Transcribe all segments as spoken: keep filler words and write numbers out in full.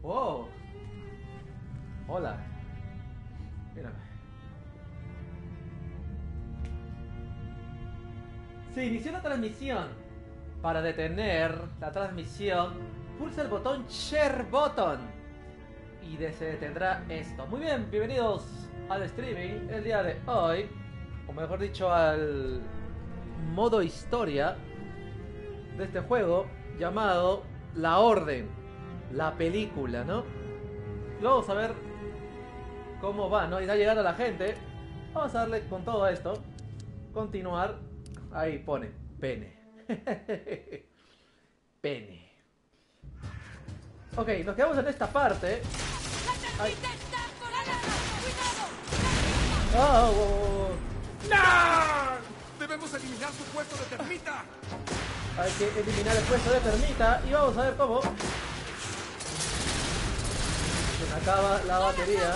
Wow. Hola. Mírame. Se inició la transmisión. Para detener la transmisión, pulsa el botón Share Button y de se detendrá esto. Muy bien, bienvenidos al streaming el día de hoy, o mejor dicho, al modo historia de este juego llamado La Orden, la película, ¿no? Y vamos a ver cómo va, ¿no? Y está llegando la gente. Vamos a darle con todo esto. Continuar. Ahí pone pene. Pene. Ok, nos quedamos en esta parte. Ay. Oh, oh, oh, oh. ¡No! ¡Debemos eliminar su puesto de termita! Hay que eliminar el puesto de termita y vamos a ver cómo. Se me acaba la batería.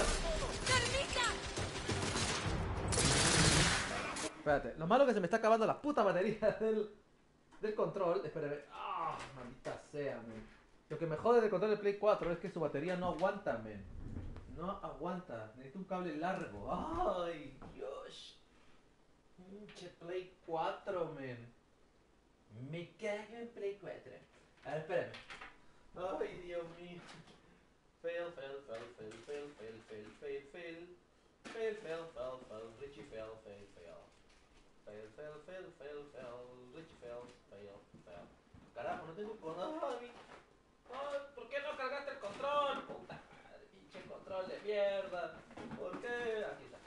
Espérate, lo malo es que se me está acabando la puta batería del, del control. Espérame. Ah, oh, maldita sea, man. Lo que me jode del control de Play cuatro es que su batería no aguanta, man. No aguanta. Necesito un cable largo. Ay, Dios. Pinche Play cuatro, man. Me cago en Play cuatro. A ver, espérame. Ay, Dios mío. Fail, fail, fail, fail, fail, fail, fail, fail, fail. Fail, fail, fail, fail, Richie fail, fail, fail. Fail, fail, fail, fail, fail, Richie fail, fail, fail. Carajo, no tengo control. Ay, ay, ¿por qué no cargaste el control? Puta madre, pinche control de mierda. ¿Por qué? Aquí está.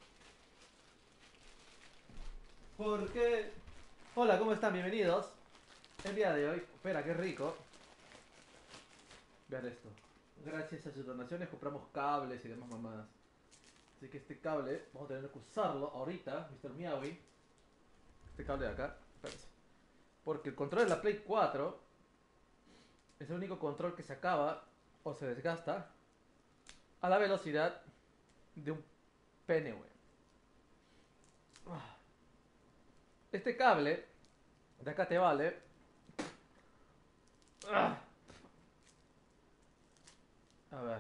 ¿Por qué? Hola, ¿cómo están? Bienvenidos. El día de hoy, espera, qué rico. Vean esto. Gracias a sus donaciones compramos cables y demás mamadas. Así que este cable, vamos a tener que usarlo ahorita, mister Miaui. Este cable de acá, espérense. Porque el control de la Play cuatro es el único control que se acaba o se desgasta a la velocidad de un pene, güey. Este cable de acá te vale. A ver.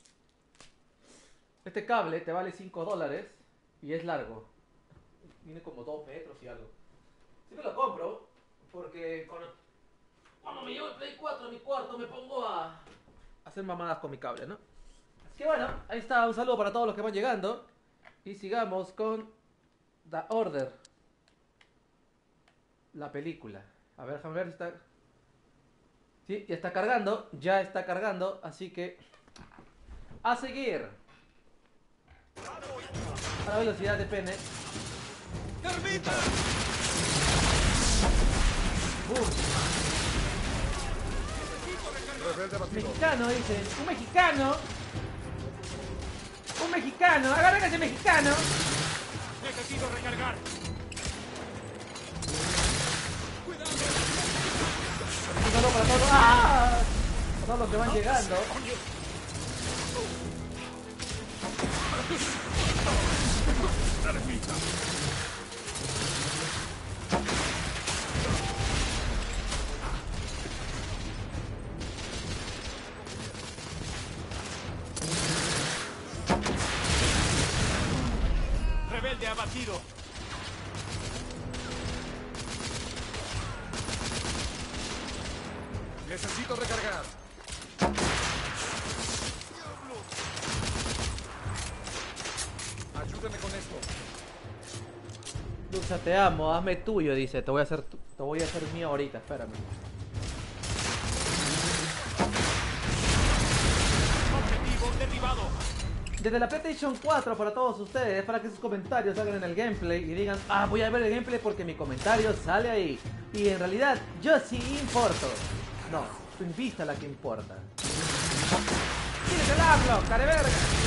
Este cable te vale cinco dólares y es largo. Tiene como dos metros y algo. Siempre lo compro porque cuando, cuando me llevo el Play cuatro a mi cuarto me pongo a hacer mamadas con mi cable, ¿no? Así que bueno, ahí está. Un saludo para todos los que van llegando. Y sigamos con The Order. La película. A ver, déjame ver si está... Sí, ya está cargando. Ya está cargando. Así que... a seguir. A la velocidad de pene. ¡Termita! ¡Bum! Mexicano, dicen. Un mexicano. Un mexicano. Agarren a ese mexicano. Necesito recargar. Un saludo para todos. ¡Ah! Para todos los que van llegando. ¡Termita! Rebelde abatido. Necesito recargar. Ayúdame con esto. Luxa, te amo, hazme tuyo, dice. Te voy a hacer, tu- te voy a hacer mío ahorita, espérame. Objetivo derribado. Desde la PlayStation cuatro para todos ustedes, para que sus comentarios salgan en el gameplay y digan, ah, voy a ver el gameplay porque mi comentario sale ahí. Y en realidad, yo sí importo. No, tu vista la que importa. ¡Tienes el hablo, careverga!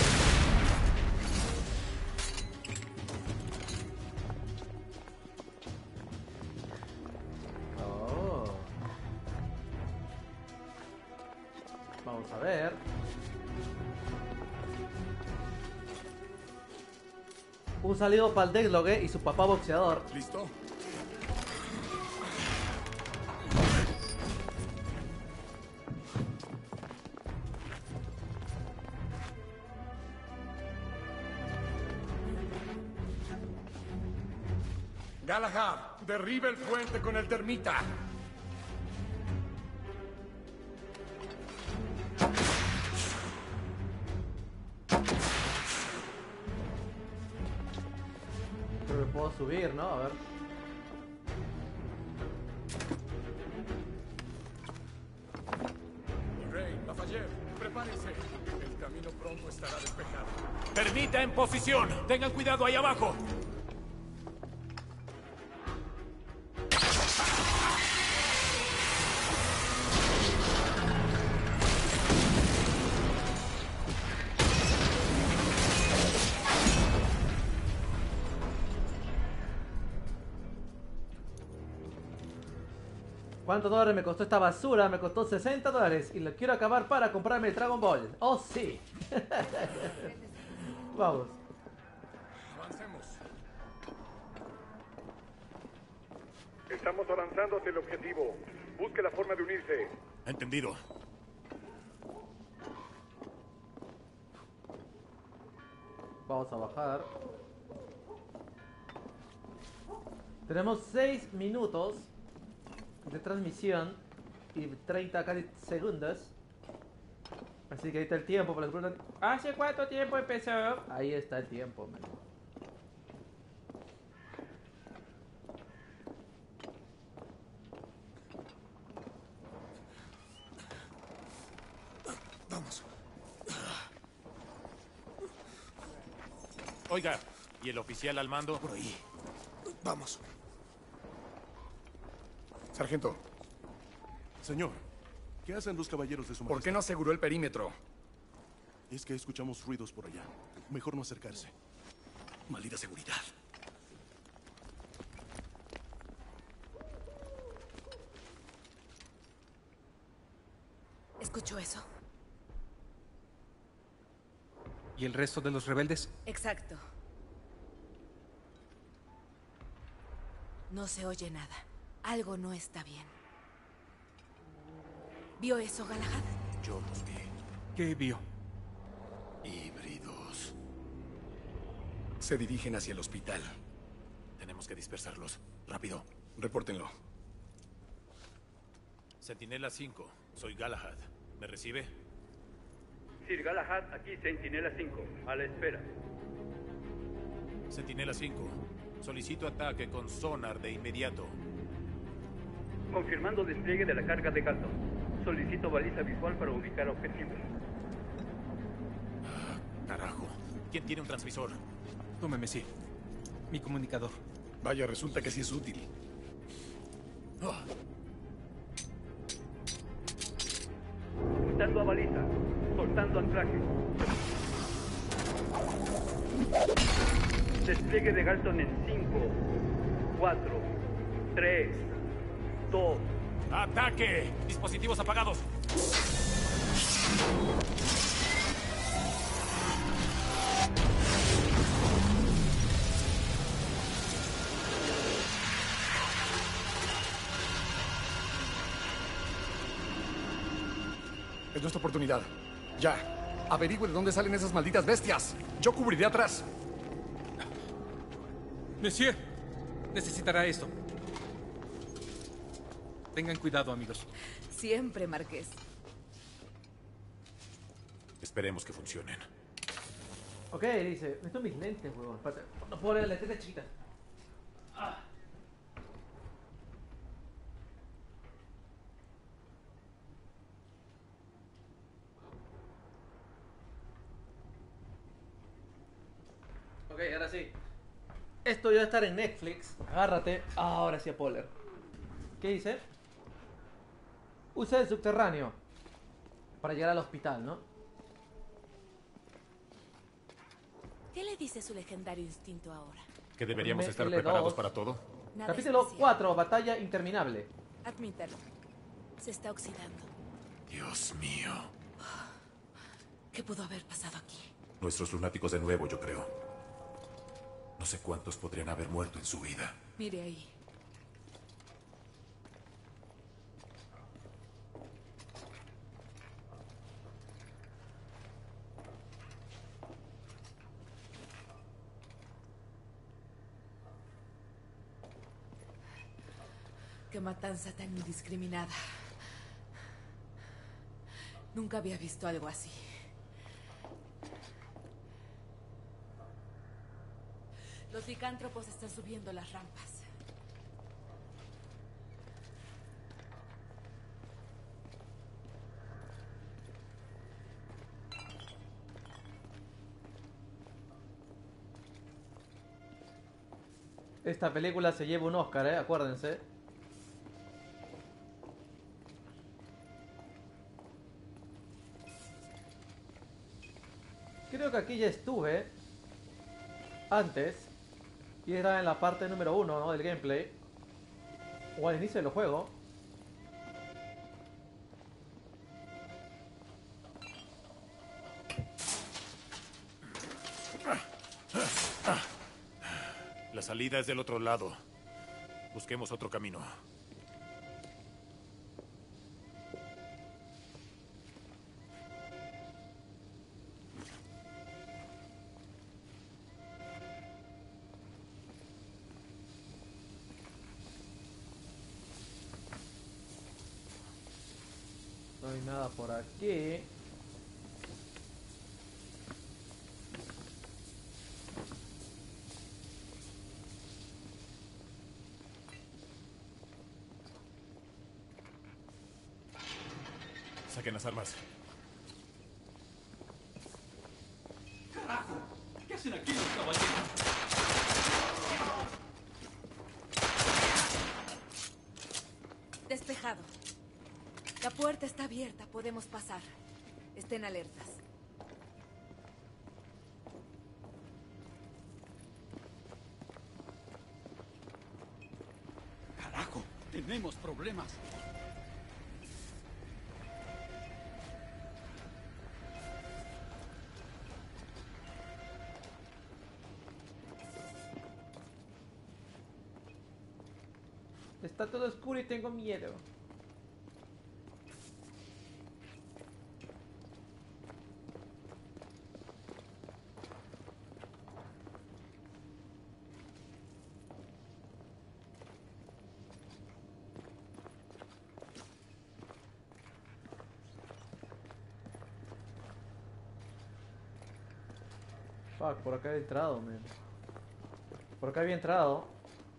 Oh. Vamos a ver. Un saludo para el Deadlogue y su papá boxeador. ¿Listo? Galahad, derribe el puente con el termita. Creo que puedo subir, ¿no? A ver. Rey, Lafayette, prepárense. El camino pronto estará despejado. Termita en posición. Tengan cuidado ahí abajo. ¿Cuántos dólares me costó esta basura? Me costó sesenta dólares y lo quiero acabar para comprarme el Dragon Ball. ¡Oh, sí! Vamos. Avancemos. Estamos avanzando hacia el objetivo. Busque la forma de unirse. Entendido. Vamos a bajar. Tenemos seis minutos de transmisión y treinta casi segundos. Así que ahí está el tiempo para la pregunta. ¿Hace cuánto tiempo empezó? Ahí está el tiempo, man. Vamos. Oiga, ¿y el oficial al mando? Por ahí. Vamos. Sargento, Señor, ¿qué hacen los caballeros de su ¿por qué no aseguró el perímetro? Es que escuchamos ruidos por allá. Mejor no acercarse. Maldita seguridad. ¿Escuchó eso? ¿Y el resto de los rebeldes? Exacto. No se oye nada. Algo no está bien. ¿Vio eso, Galahad? Yo los vi. ¿Qué vio? Híbridos. Se dirigen hacia el hospital. Tenemos que dispersarlos. Rápido. Repórtenlo. Centinela cinco. Soy Galahad. ¿Me recibe? Sir Galahad, aquí Centinela cinco. A la espera. Centinela cinco. Solicito ataque con sonar de inmediato. Confirmando despliegue de la carga de gato. Solicito baliza visual para ubicar objetivos. Carajo. ¿Quién tiene un transmisor? Tómeme, sí. Mi comunicador. Vaya, resulta que sí es útil. Ah, Dando a baliza. Soltando anclaje. Despliegue de Galton en cinco, cuatro, tres, dos. ¡Ataque! Dispositivos apagados. Es nuestra oportunidad. Ya. Averigüe de dónde salen esas malditas bestias. Yo cubriré atrás. Monsieur, necesitará esto. Tengan cuidado, amigos. Siempre, Marqués. Esperemos que funcionen. Ok, dice. Necesito mis lentes, huevón. Espérate. No puedo leer lentes chiquitas. Ah. Ok, ahora sí. Esto ya va a estar en Netflix. Agárrate. Ah, ahora sí, a Poller. ¿Qué dice? Usa el subterráneo para llegar al hospital, ¿no? ¿Qué le dice su legendario instinto ahora? ¿Que deberíamos M estar L dos. preparados para todo? Nada Capítulo especial. cuatro, batalla interminable. Admítalo. Se está oxidando. Dios mío. ¿Qué pudo haber pasado aquí? Nuestros lunáticos de nuevo, yo creo. No sé cuántos podrían haber muerto en su vida. Mire ahí. Qué matanza tan indiscriminada. Nunca había visto algo así. Los licántropos están subiendo las rampas. Esta película se lleva un Oscar, eh, acuérdense. Creo que aquí ya estuve antes y era en la parte número uno, ¿no?, del gameplay o al inicio del juego. La salida es del otro lado. Busquemos otro camino. No hay nada por aquí. Saquen las armas. ¡Carajo! ¿Qué hacen aquí los caballeros? Despejado. La puerta está abierta, podemos pasar. Estén alertas. ¡Carajo! Tenemos problemas. Está todo oscuro y tengo miedo. Fuck, por acá he entrado, man. Por acá había entrado.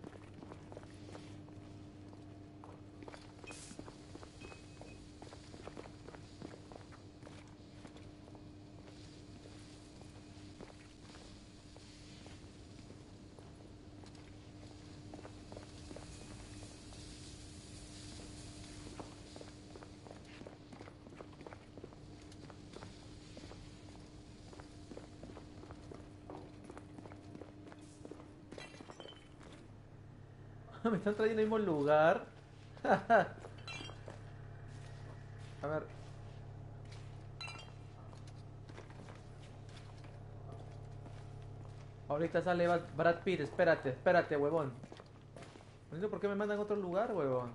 Me están trayendo al mismo lugar. A ver. Ahorita sale Brad Pitt. Espérate, espérate, huevón. No entiendo por qué me mandan a otro lugar, huevón.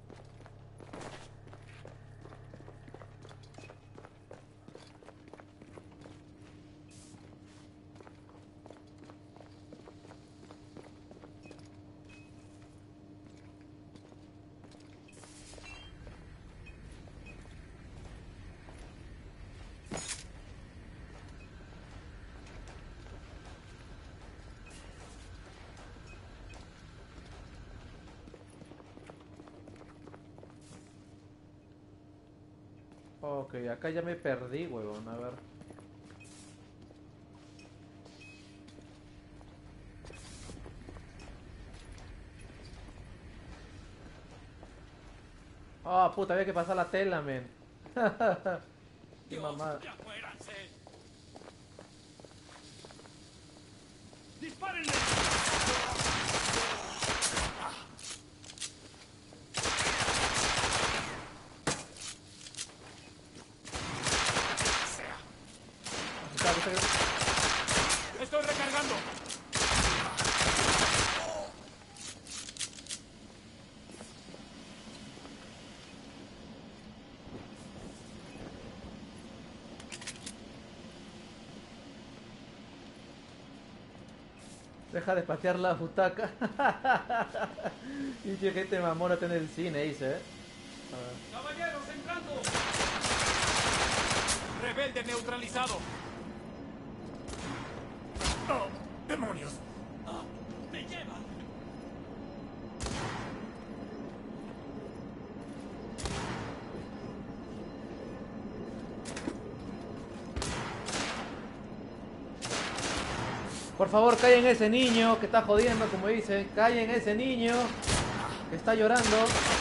Ok, acá ya me perdí, huevón, a ver. Ah, oh, puta, había que pasar la tela, men. Qué mamada. ¡Ya muéranse! ¡Dispárenle! ¡Estoy recargando! Deja de patear la butaca. Y que gente mamona está en el cine, dice, ¿eh? A ver. ¡Caballeros, entrando! ¡Rebelde neutralizado! ¡Oh, demonios! ¡Ah! ¡Me lleva! Por favor, callen ese niño que está jodiendo, como dicen. Callen ese niño que está llorando.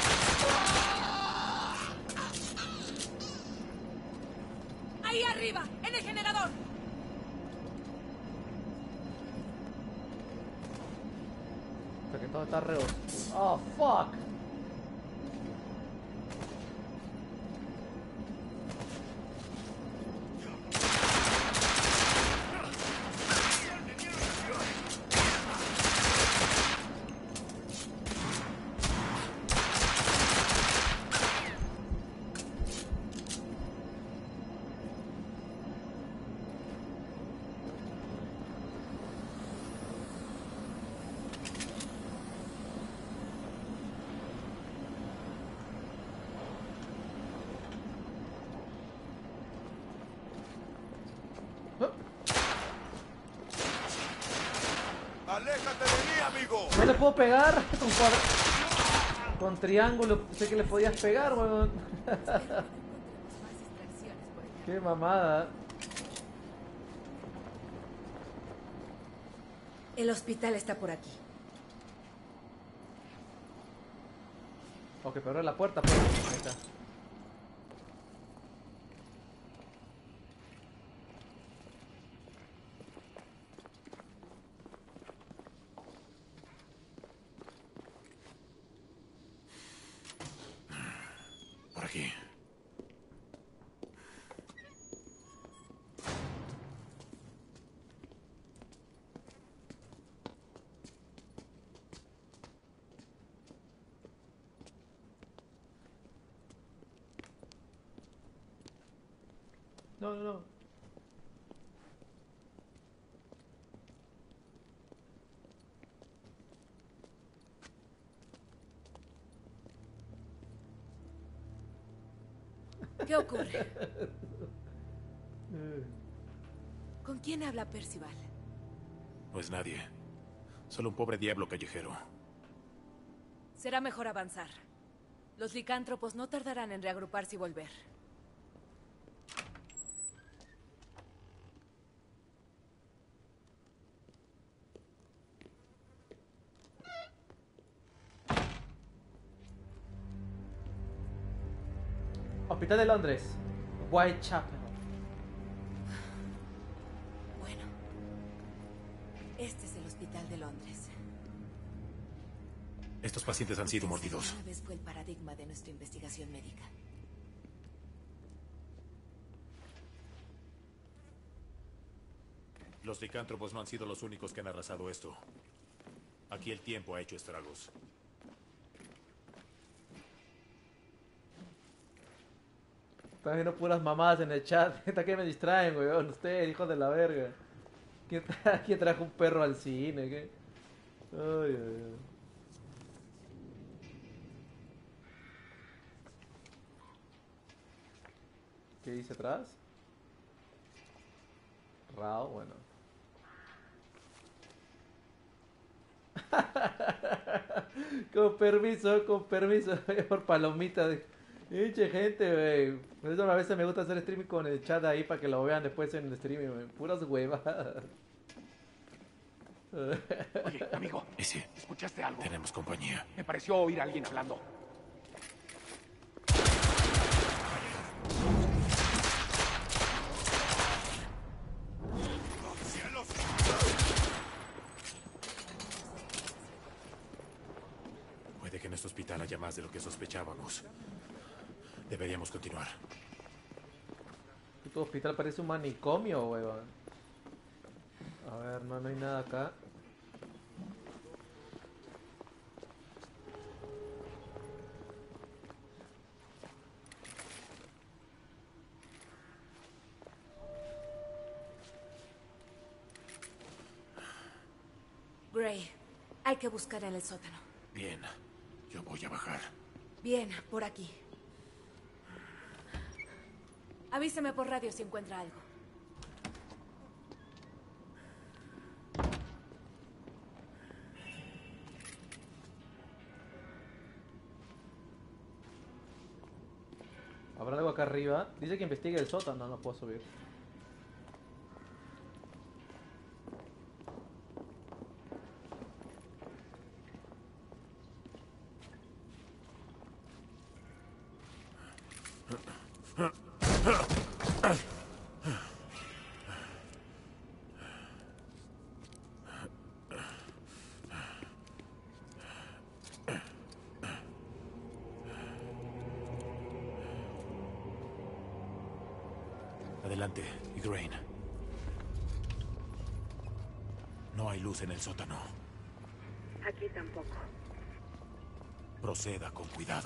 ¡Ahí arriba! ¡En el generador! Hasta que todo está reo. Oh, fuck. ¡Aléjate de mí, amigo! No le puedo pegar con, cuadra- con triángulo. Sé que le podías pegar, weón. Más extracciones por el Qué mamada. El hospital está por aquí. Ok, pero abre la puerta, pues. Ahí está. Por aquí. No, no, no. ¿Qué ocurre? ¿Con quién habla Percival? No es nadie. Solo un pobre diablo callejero. Será mejor avanzar. Los licántropos no tardarán en reagruparse y volver. Hospital de Londres. Whitechapel. Bueno. Este es el hospital de Londres. Estos pacientes han sido mordidos. Una vez fue el paradigma de nuestra investigación médica. Los licántropos no han sido los únicos que han arrasado esto. Aquí el tiempo ha hecho estragos. Están viendo puras mamadas en el chat. Está que me distraen, weón. Ustedes, hijos de la verga. ¿Quién, tra ¿Quién trajo un perro al cine? ¿Qué? Ay, ay, ay. ¿Qué dice atrás? Rao, bueno. Con permiso, con permiso. Por palomita. Pinche gente, wey. Por eso a veces me gusta hacer streaming con el chat ahí para que lo vean después en el streaming, wey. Puras huevadas. Oye, amigo, Ese, ¿escuchaste algo? tenemos compañía. Me pareció oír a alguien hablando. Puede que en este hospital haya más de lo que sospechábamos. Deberíamos continuar. Tu hospital parece un manicomio, weón. A ver, no, no hay nada acá. Gray, hay que buscar en el sótano. Bien, yo voy a bajar. Bien, por aquí. Avíseme por radio si encuentra algo. ¿Habrá algo acá arriba? Dice que investigue el sótano, no puedo subir. Adelante, Igraine. No hay luz en el sótano. Aquí tampoco. Proceda con cuidado.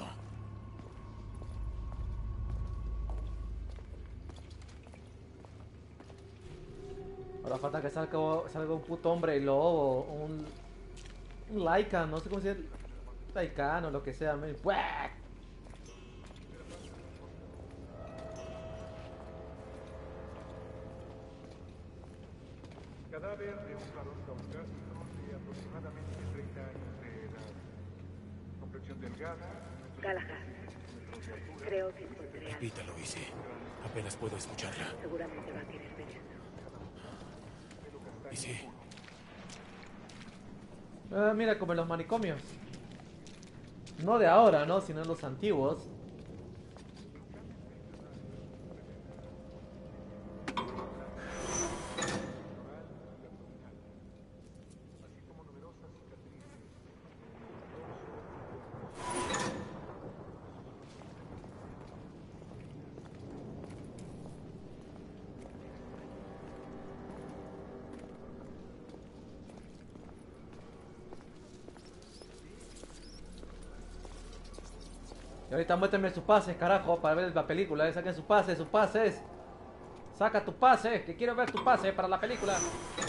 Ahora falta que salga, salga un puto hombre lobo, un, un Lycan, no sé cómo se dice, Lycan o lo que sea. Me... Cadáver de un varón caucásico de aproximadamente treinta años de edad. Complexión delgada. Galahad. Creo que encontré algo. Repítalo, Izzy. Apenas puedo escucharla. Seguramente va a querer ver esto. Izzy. Ah, mira, como en los manicomios. No de ahora, ¿no? Sino en los antiguos. Y ahorita muéstrenme sus pases, carajo, para ver la película. Eh. Saquen sus pases, sus pases. Saca tu pase, que quiero ver tu pase para la película.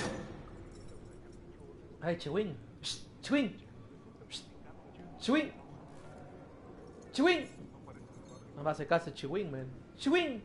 Ay, Chiwin. Chiwin. Chiwin. Chiwin. No me hace caso Chiwin, man. Chiwin.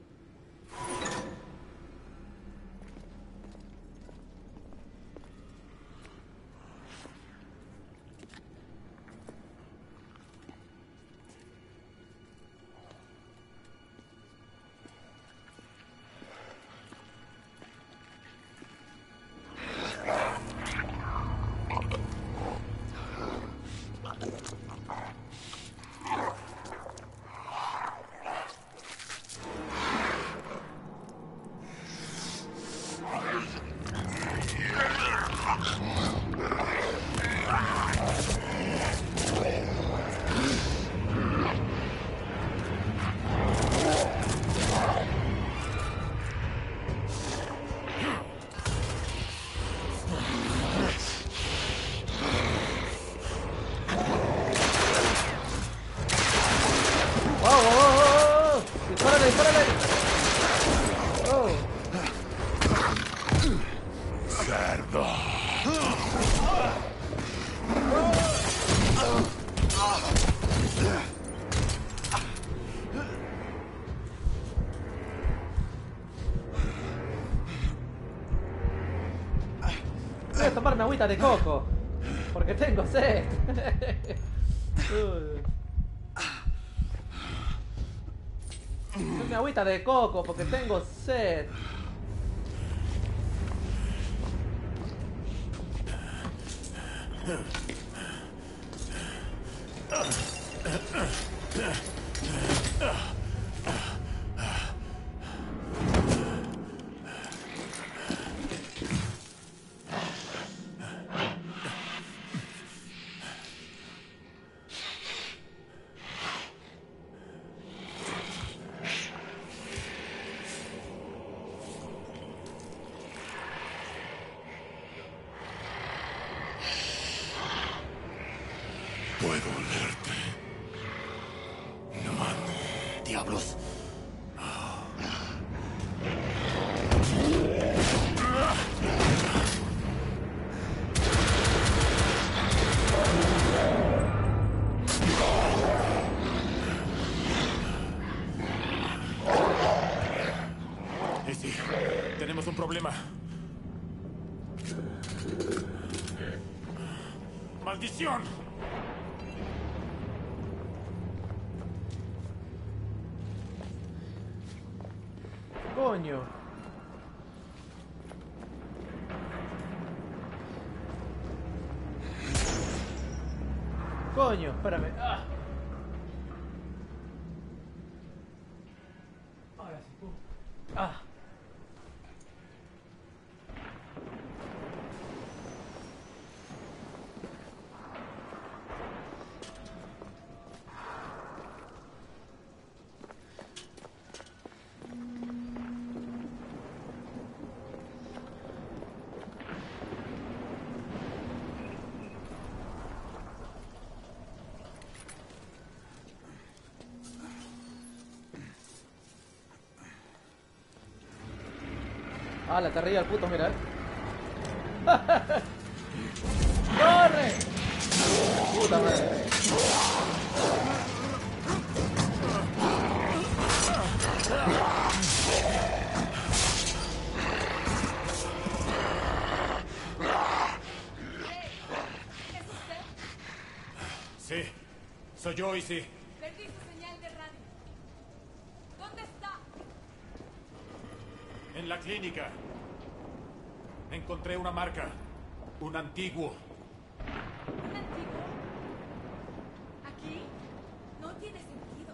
Voy a tomarme agüita de coco. Porque tengo sed. Tomarme agüita de coco porque tengo sed. Puedo olerte. No. Sí, tenemos un problema. ¡Maldición! Coño. Coño, espérame. Ah. Ahora sí, pum. Ah. Ah, la carrilla al puto, mira, eh. ¡Corre! Puta madre. Sí, soy yo y sí. Perdí su señal de radio. ¿Dónde está? En la clínica. Encontré una marca. Un antiguo. ¿Un antiguo? ¿Aquí? No tiene sentido.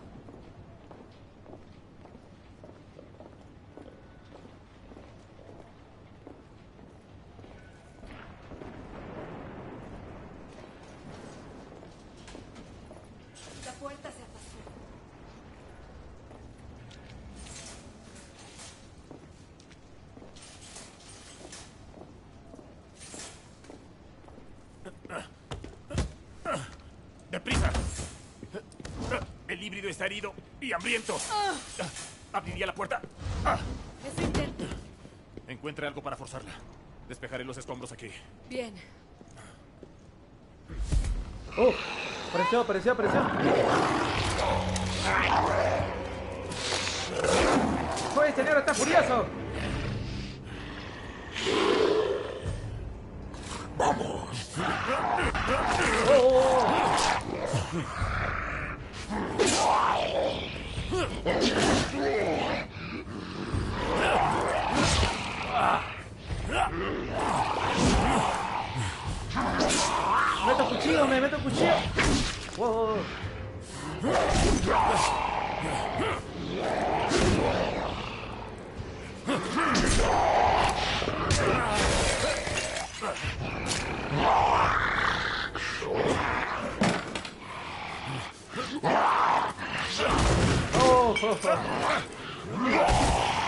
La puerta se atascó. ¡Deprisa! El híbrido está herido y hambriento. Ah. Abriría la puerta. Eso intento. Encuentre algo para forzarla. Despejaré los escombros aquí. Bien. ¡Uh! Apareció, apareció, apareció. ¡Uy, este negro está furioso! ¡Vamos! ¡Oh, oh, oh! ¡Meto cuchillo, me meto cuchillo! ¡Wow, wow, wow! Oh, oh, oh.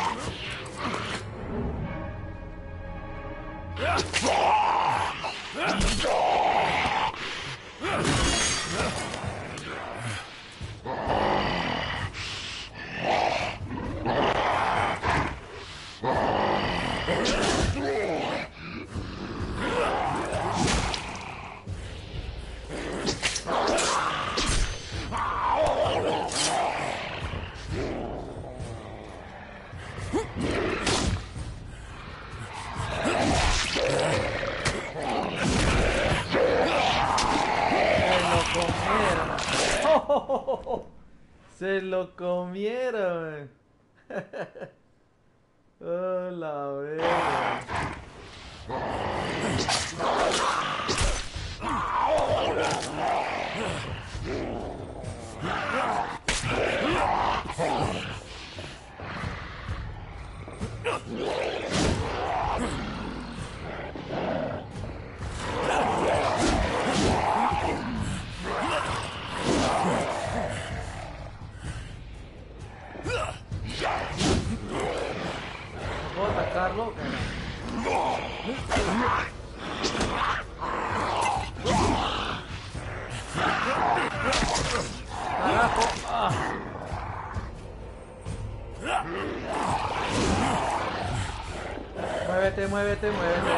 Se lo comieron. Oh, la verga. ¿Puedo atacarlo? Carajo. Ah. Muévete, muévete, muévete.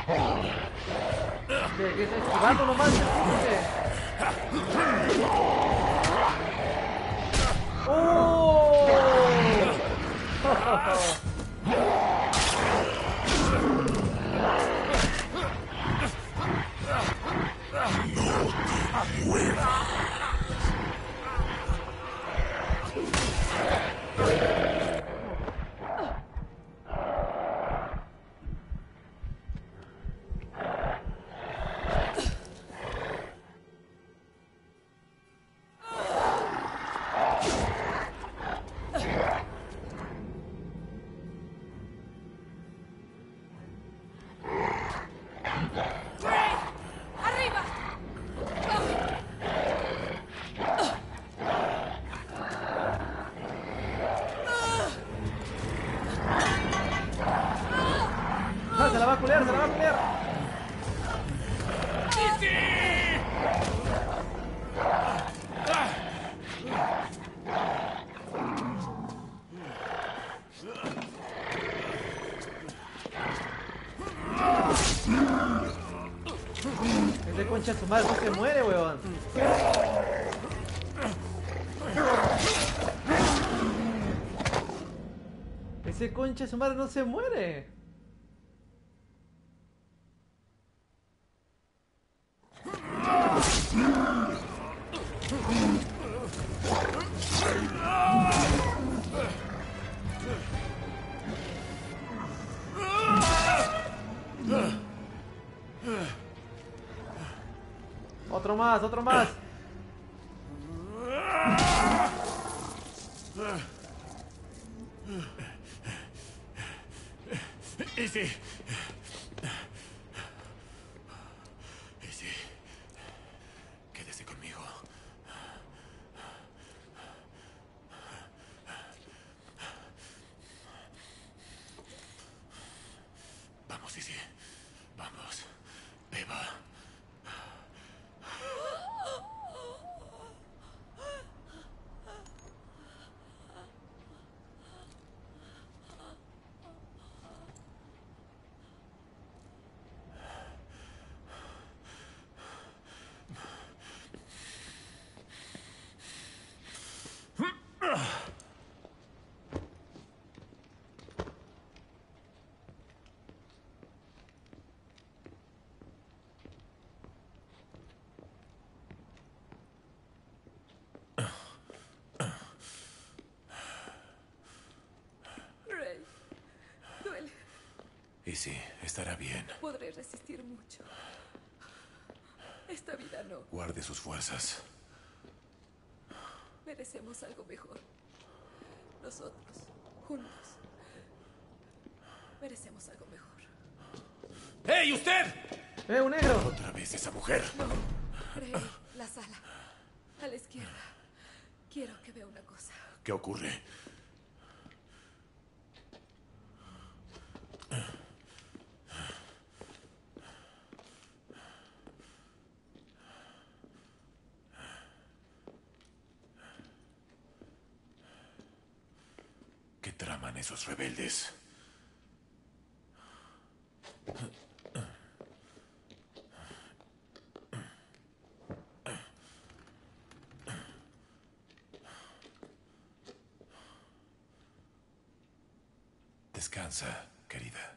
¿Qué, qué está esquivando nomás? ¿Qué? ¡Oh! Se la va a culear, se la va a culear. Ese concha de su madre no se muere, weón. Ese concha de su madre no se muere. Otro más, otro más. Easy. Easy. Quédese conmigo. Vamos, Easy. Vamos. Eva. Easy, estará bien. Podré resistir mucho. Esta vida no. Guarde sus fuerzas. Merecemos algo mejor. Nosotros, juntos. Merecemos algo mejor. ¡Hey, usted! ¡Eh, un negro! Otra vez esa mujer. No, Rey, la sala. A la izquierda. Quiero que vea una cosa. ¿Qué ocurre? ¿Qué traman esos rebeldes? Descansa, querida.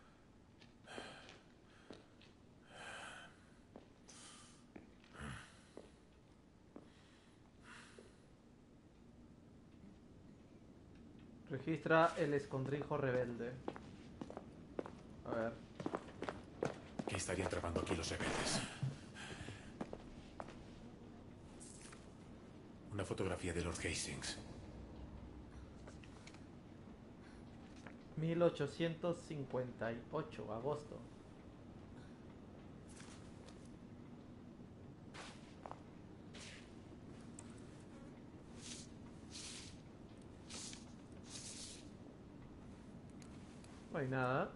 Registra el escondrijo rebelde. A ver. ¿Qué estarían tramando aquí los rebeldes? Una fotografía de Lord Hastings. mil ochocientos cincuenta y ocho, agosto. No hay nada.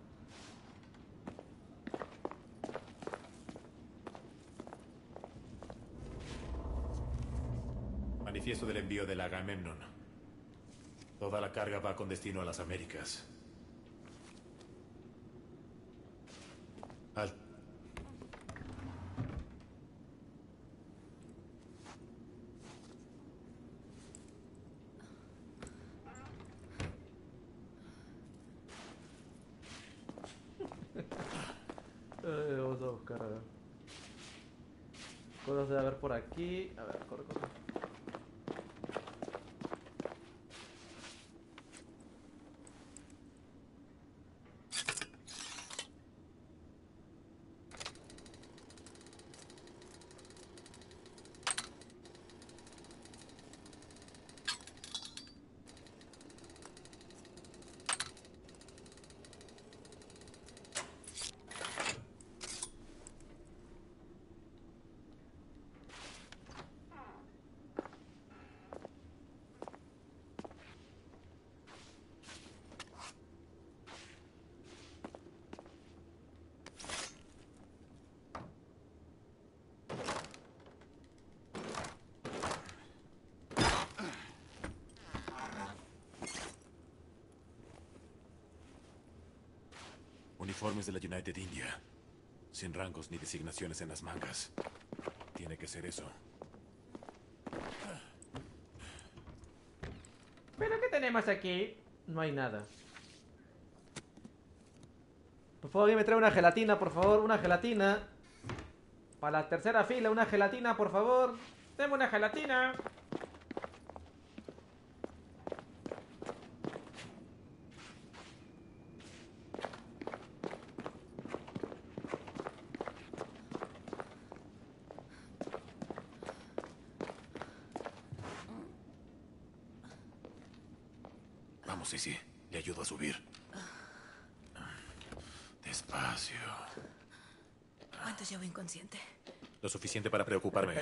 Manifiesto del envío del Agamemnon. Toda la carga va con destino a las Américas. Al... Eh, vamos a buscar, a ver. Cosas de haber por aquí. A ver, corre, corre. Uniformes de la United India. Sin rangos ni designaciones en las mangas. Tiene que ser eso. ¿Pero qué tenemos aquí? No hay nada. Por favor, alguien me trae una gelatina, por favor. Una gelatina. Para la tercera fila, una gelatina, por favor. Deme una gelatina. Vamos, Sissy. Le ayudo a subir. Despacio. ¿Cuánto llevo inconsciente? Lo suficiente para preocuparme.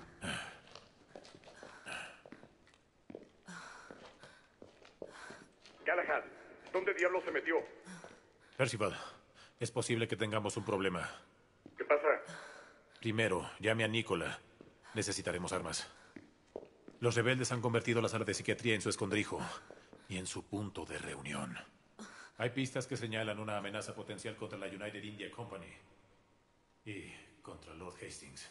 Galahad, ¿dónde diablos se metió? Percival, es posible que tengamos un problema. ¿Qué pasa? Primero, llame a Nicola. Necesitaremos armas. Los rebeldes han convertido la sala de psiquiatría en su escondrijo y en su punto de reunión. Hay pistas que señalan una amenaza potencial contra la United India Company y contra Lord Hastings.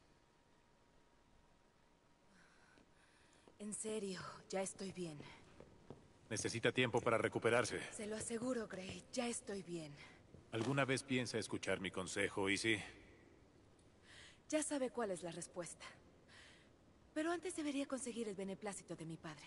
En serio, ya estoy bien. Necesita tiempo para recuperarse. Se lo aseguro, Gray, ya estoy bien. ¿Alguna vez piensa escuchar mi consejo, Izzy? Ya sabe cuál es la respuesta. Pero antes debería conseguir el beneplácito de mi padre.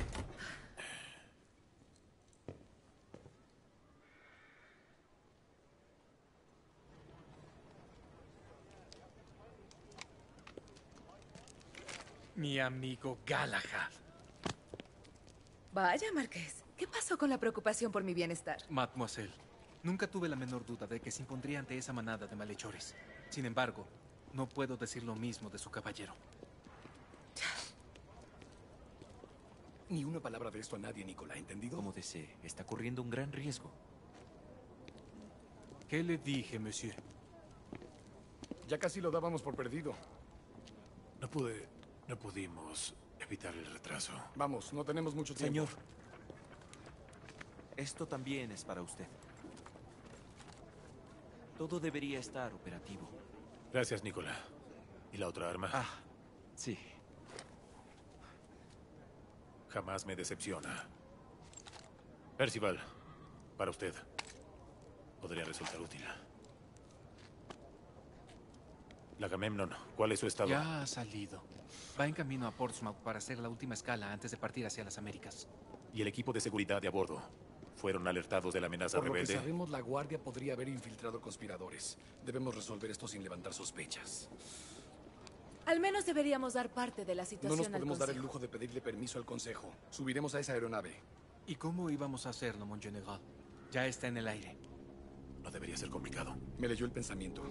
Mi amigo Galahad. Vaya, Marqués. ¿Qué pasó con la preocupación por mi bienestar? Mademoiselle, nunca tuve la menor duda de que se impondría ante esa manada de malhechores. Sin embargo, no puedo decir lo mismo de su caballero. Ni una palabra de esto a nadie, Nicola, ¿entendido? Como desee, está corriendo un gran riesgo. ¿Qué le dije, monsieur? Ya casi lo dábamos por perdido. No pude... no pudimos evitar el retraso. Vamos, no tenemos mucho tiempo. Señor, esto también es para usted. Todo debería estar operativo. Gracias, Nicola. ¿Y la otra arma? Ah, sí. Jamás me decepciona. Percival, para usted. Podría resultar útil. La Agamemnon, ¿cuál es su estado? Ya ha salido. Va en camino a Portsmouth para hacer la última escala antes de partir hacia las Américas. ¿Y el equipo de seguridad de a bordo? ¿Fueron alertados de la amenaza Por lo que rebelde? sabemos, la Guardia podría haber infiltrado conspiradores. Debemos resolver esto sin levantar sospechas. Al menos deberíamos dar parte de la No situación nos al podemos dar el Consejo. lujo de pedirle permiso al Consejo. Subiremos a esa aeronave. ¿Y cómo íbamos a hacerlo, mon general? Ya está en el aire. No debería ser complicado. Me leyó el pensamiento.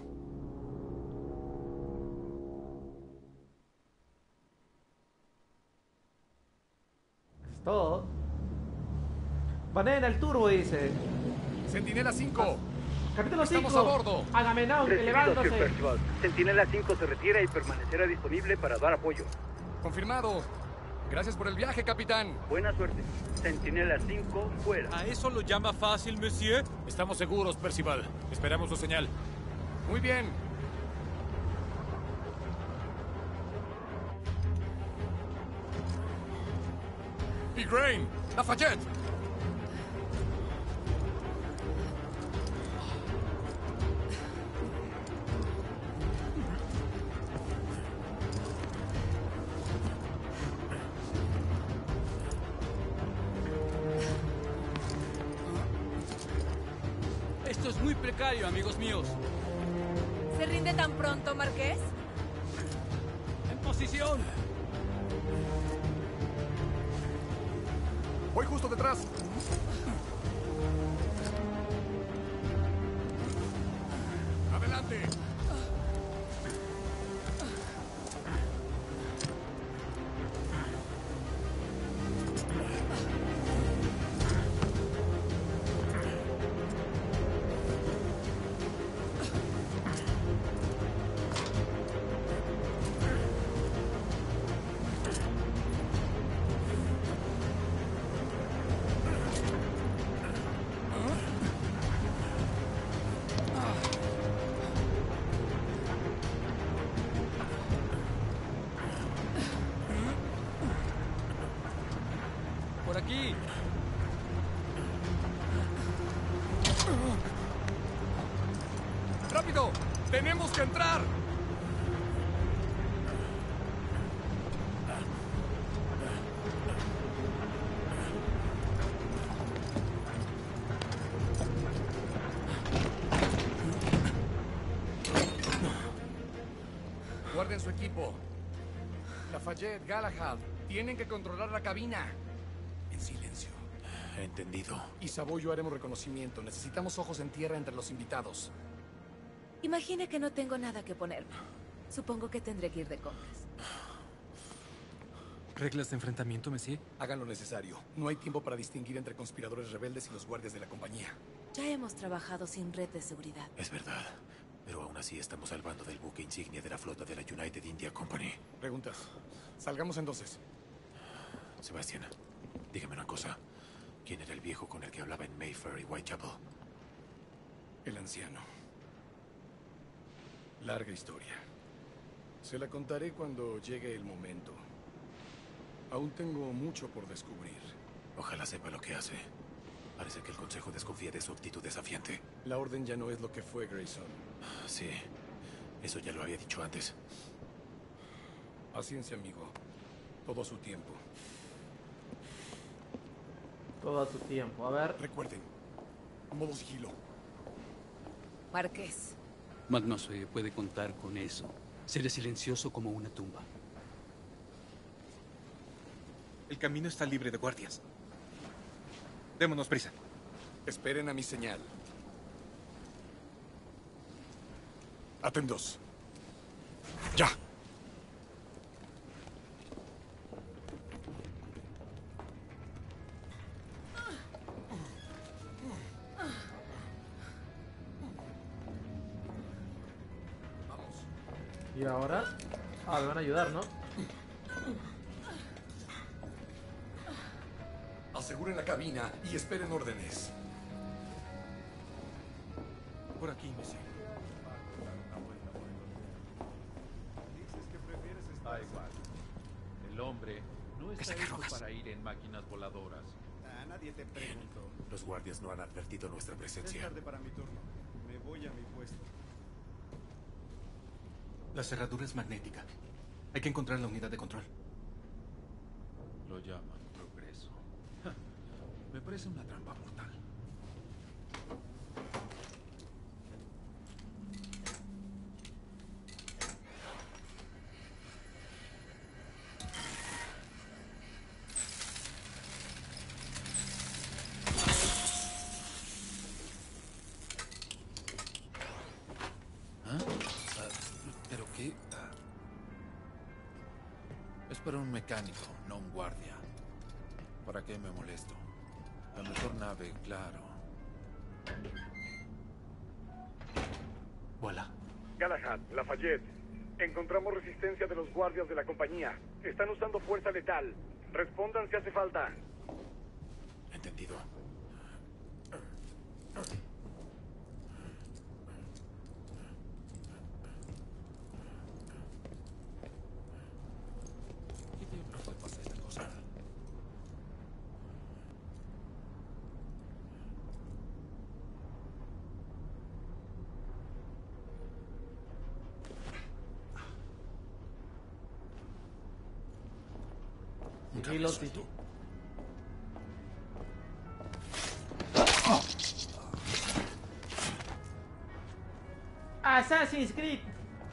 Es todo. Baneen el turbo, dice. Centinela cinco. Capítulo cinco. Estamos a bordo. Agamenón, Recibido, elevándose. Sir Percival. Centinela cinco se retira y permanecerá disponible para dar apoyo. Confirmado. Gracias por el viaje, capitán. Buena suerte. Centinela cinco, fuera. ¿A eso lo llama fácil, monsieur? Estamos seguros, Percival. Esperamos su señal. Muy bien. Igraine, Lafayette. Esto es muy precario, amigos míos. ¿Se rinde tan pronto, Marqués? ¡En posición! Voy justo detrás. Adelante. Por aquí. ¡Rápido! ¡Tenemos que entrar! Guarden su equipo. Lafayette, Galahad, tienen que controlar la cabina. En silencio. Entendido. Y Sabo y yo haremos reconocimiento. Necesitamos ojos en tierra entre los invitados. Imagine que no tengo nada que ponerme. Supongo que tendré que ir de compras. ¿Reglas de enfrentamiento, Monsieur? Hagan lo necesario. No hay tiempo para distinguir entre conspiradores rebeldes y los guardias de la compañía. Ya hemos trabajado sin red de seguridad. Es verdad. Pero aún así estamos al bando del buque insignia de la flota de la United India Company. Preguntas. Salgamos entonces. Sebastián, dígame una cosa. ¿Quién era el viejo con el que hablaba en Mayfair y Whitechapel? El anciano. Larga historia. Se la contaré cuando llegue el momento. Aún tengo mucho por descubrir. Ojalá sepa lo que hace. Parece que el Consejo desconfía de su actitud desafiante. La orden ya no es lo que fue, Grayson. Sí, eso ya lo había dicho antes. Paciencia, amigo. Todo a su tiempo. Todo a su tiempo. A ver. Recuerden, modo sigilo. Marqués. Mademoiselle puede contar con eso. Seré silencioso como una tumba. El camino está libre de guardias. Démonos prisa. Esperen a mi señal. Atentos. ¡Ya! Y ahora... Ah, me van a ayudar, ¿no? Aseguren la cabina y esperen órdenes. Por aquí, Monsieur. Da igual. El hombre no está hecho para ir en máquinas voladoras. A nadie te preguntó. Los guardias no han advertido nuestra Es presencia. tarde para mi turno. Me voy a mi puesto. La cerradura es magnética. Hay que encontrar la unidad de control. Lo llaman progreso. Ja, me parece una trampa mortal. ¿Ah? Ah, ¿Pero qué? Ah. Es para un mecánico, no un guardia. ¿Para qué me molesto? La mejor nave, claro. Voilà. Galahad, Lafayette. Encontramos resistencia de los guardias de la compañía. Están usando fuerza letal. Respondan si hace falta. Entendido. Sigilo, sigilo. Assassin's Creed.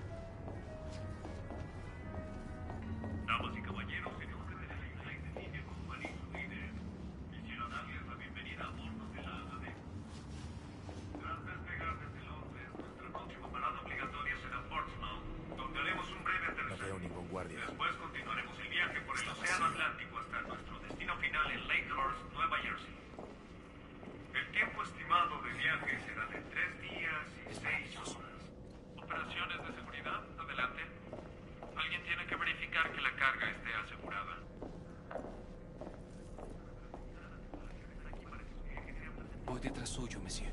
Damas y caballeros, en nombre de la isla y de línea con Maris Líder, quisiera darles la bienvenida a bordo de la nave. Tras despegar desde Londres, nuestra próxima parada obligatoria será Portsmouth, donde haremos un breve aterrizaje. No veo ningún guardia. Después continuaremos el viaje por el Océano Atlántico hasta nuestro destino final en Lakehurst, Nueva Jersey. El tiempo estimado de viaje será de tres días y seis horas. Operaciones de seguridad, adelante. Alguien tiene que verificar que la carga esté asegurada. Voy detrás suyo, monsieur.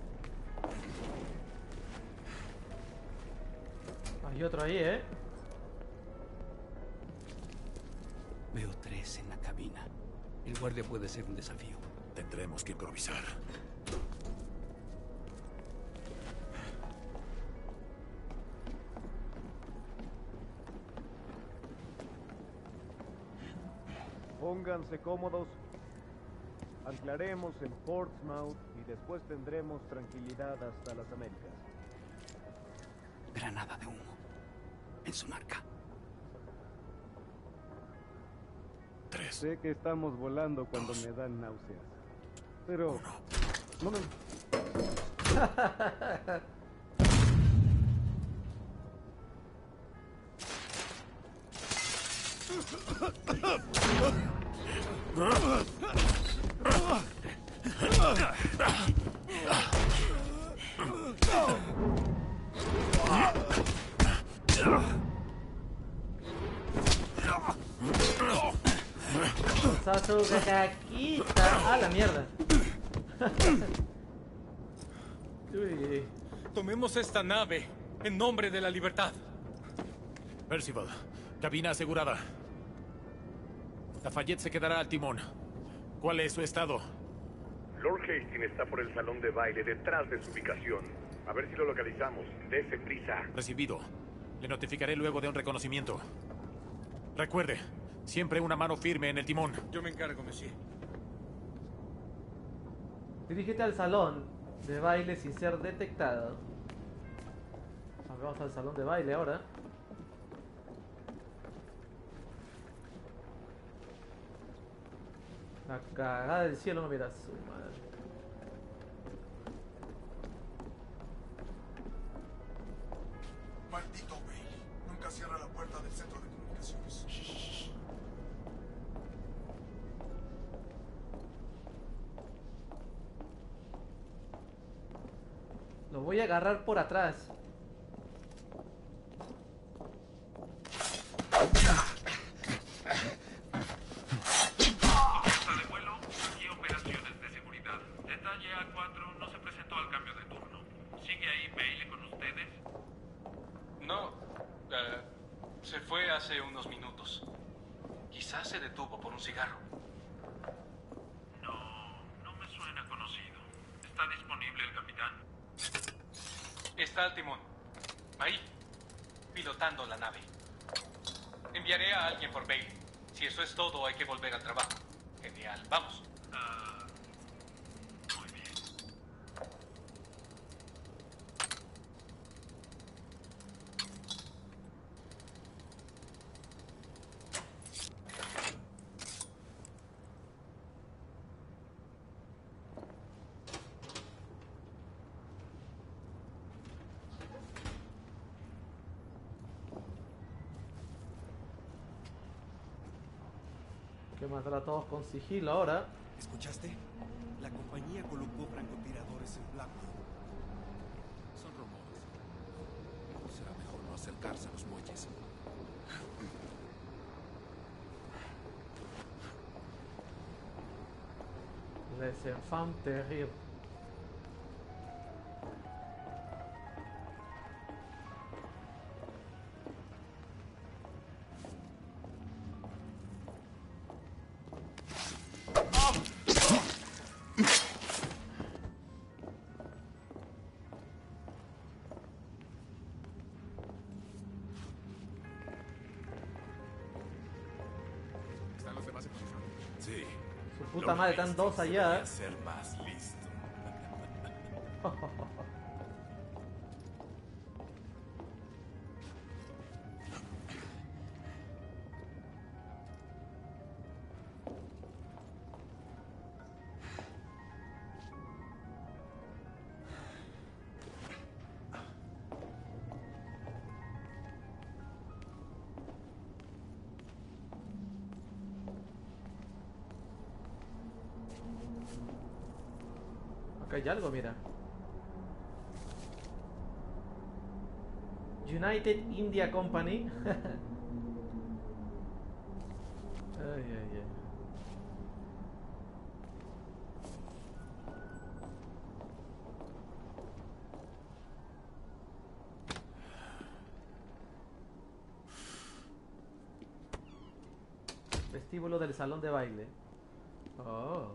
Hay otro ahí, ¿eh? Veo tres en la cabina. El guardia puede ser un desafío. Tendremos que improvisar. Pónganse cómodos. Anclaremos en Portsmouth y después tendremos tranquilidad hasta las Américas. Granada de humo. En su marca. Tres. Sé que estamos volando cuando Dos. me dan náuseas. Pero... Uno. No me... Sasuke Kakita. A la mierda. Uy. Tomemos esta nave en nombre de la libertad. Percival, cabina asegurada. Lafayette se quedará al timón. ¿Cuál es su estado? Lord Hastings está por el salón de baile detrás de su ubicación. A ver si lo localizamos. Dese prisa. Recibido. Le notificaré luego de un reconocimiento. Recuerde, siempre una mano firme en el timón. Yo me encargo, monsieur. Dirígete al salón de baile sin ser detectado. Vamos al salón de baile ahora. La cagada del cielo, no miras su madre. Maldito Bailey. Nunca cierra la puerta del centro de comunicaciones. Shh. Lo voy a agarrar por atrás. Pista de vuelo, aquí operaciones de seguridad. Detalle A cuatro no se presentó al cambio de turno. ¿Sigue ahí Bailey con ustedes? No. eh, se fue hace unos minutos. Quizás se detuvo por un cigarro. No, no me suena conocido. ¿Está disponible el capitán? Está al timón. Ahí. Pilotando la nave. Enviaré a alguien por Bailey. Si eso es todo, hay que volver al trabajo. Genial. Vamos. Ah, muy bien. Que matar a todos con sigilo ahora. ¿Escuchaste? La compañía colocó francotiradores en Blackpool. Son rumores. Será mejor no acercarse a los muelles. Les enfants terribles. ¿Están los demás Puta madre, están dos allá. Ser más listo. Acá hay algo, mira. United India Company. Ay, ay, ay. Vestíbulo del salón de baile. Oh.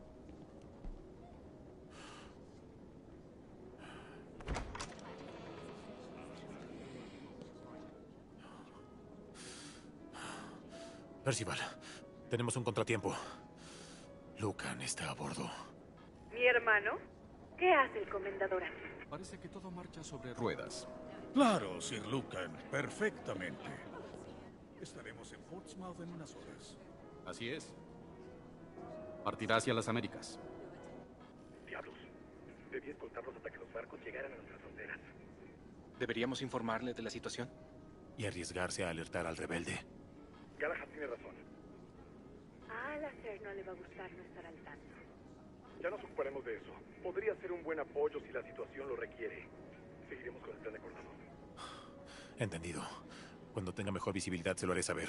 Percival, tenemos un contratiempo. Lucan está a bordo. ¿Mi hermano? ¿Qué hace el comendador aquí? Parece que todo marcha sobre ruedas. Claro, Sir Lucan, perfectamente. Estaremos en Portsmouth en unas horas. Así es. Partirá hacia las Américas. Diablos. Debí escoltarlos hasta que los barcos llegaran a nuestras fronteras. ¿Deberíamos informarle de la situación? Y arriesgarse a alertar al rebelde. Galahad tiene razón. A Alastair no le va a gustar no estar al tanto. Ya nos ocuparemos de eso. Podría ser un buen apoyo si la situación lo requiere. Seguiremos con el plan acordado. Entendido. Cuando tenga mejor visibilidad se lo haré saber.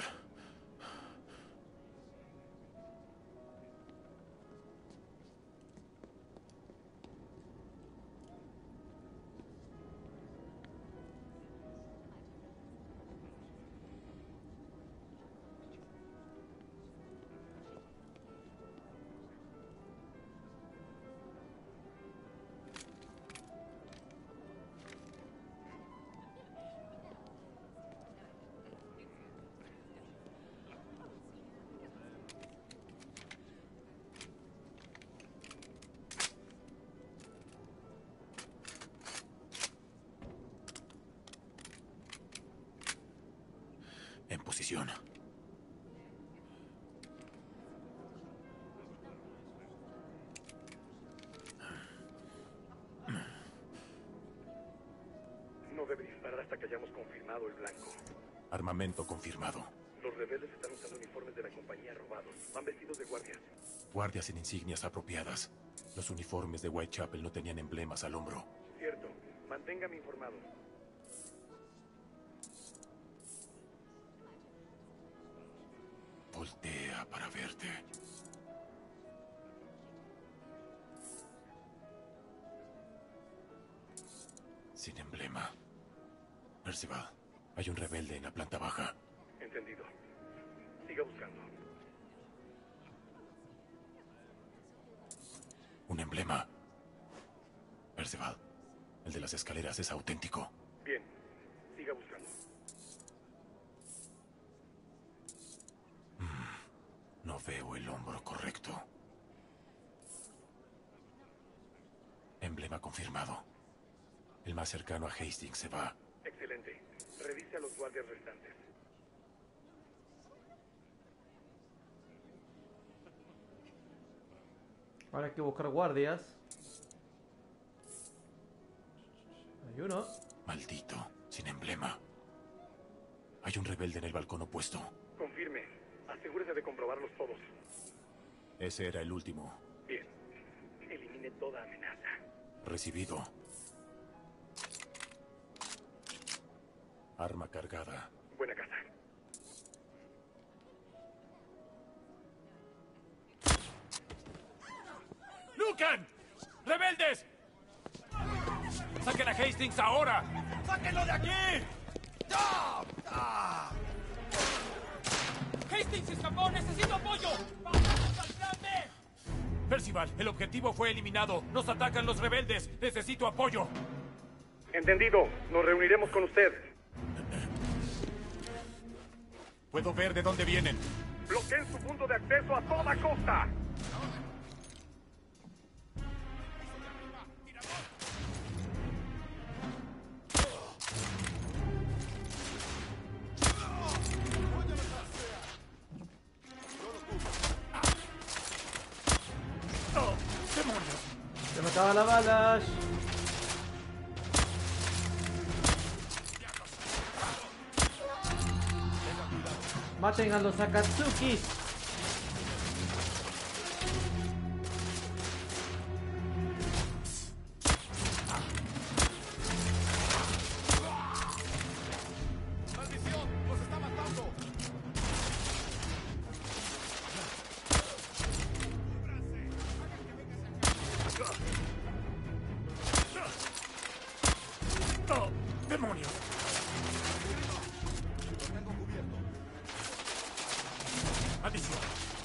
En posición. No debe disparar hasta que hayamos confirmado el blanco. Armamento confirmado. Los rebeldes están usando uniformes de la compañía robados. Van vestidos de guardias. Guardias sin insignias apropiadas. Los uniformes de Whitechapel no tenían emblemas al hombro. Cierto. Manténgame informado. Voltea para verte. Sin emblema. Percival, hay un rebelde en la planta baja. Entendido. Siga buscando. Un emblema. Percival, el de las escaleras es auténtico. Bien. Siga buscando. No veo el hombro correcto. Emblema confirmado. El más cercano a Hastings se va. Excelente. Revise a los guardias restantes. Ahora hay que buscar guardias. Hay uno. Maldito, sin emblema. Hay un rebelde en el balcón opuesto. Confirme. Asegúrese de comprobarlos todos. Ese era el último. Bien. Elimine toda amenaza. Recibido. Arma cargada. Buena casa. ¡Lucan! ¡Rebeldes! ¡Saquen a Hastings ahora! ¡Sáquenlo de aquí! ¡Ah! ¡Ah! ¡Hastings escapó! ¡Necesito apoyo! ¡Vamos al plan B! Percival, el objetivo fue eliminado. Nos atacan los rebeldes. Necesito apoyo. Entendido. Nos reuniremos con usted. Puedo ver de dónde vienen. Bloqueen su punto de acceso a toda costa. Se me acaba la balas. Maten a los Akatsukis. ¡Maldición! ¡Nos está matando! ¡Oh, demonios! Lo tengo cubierto. Adición.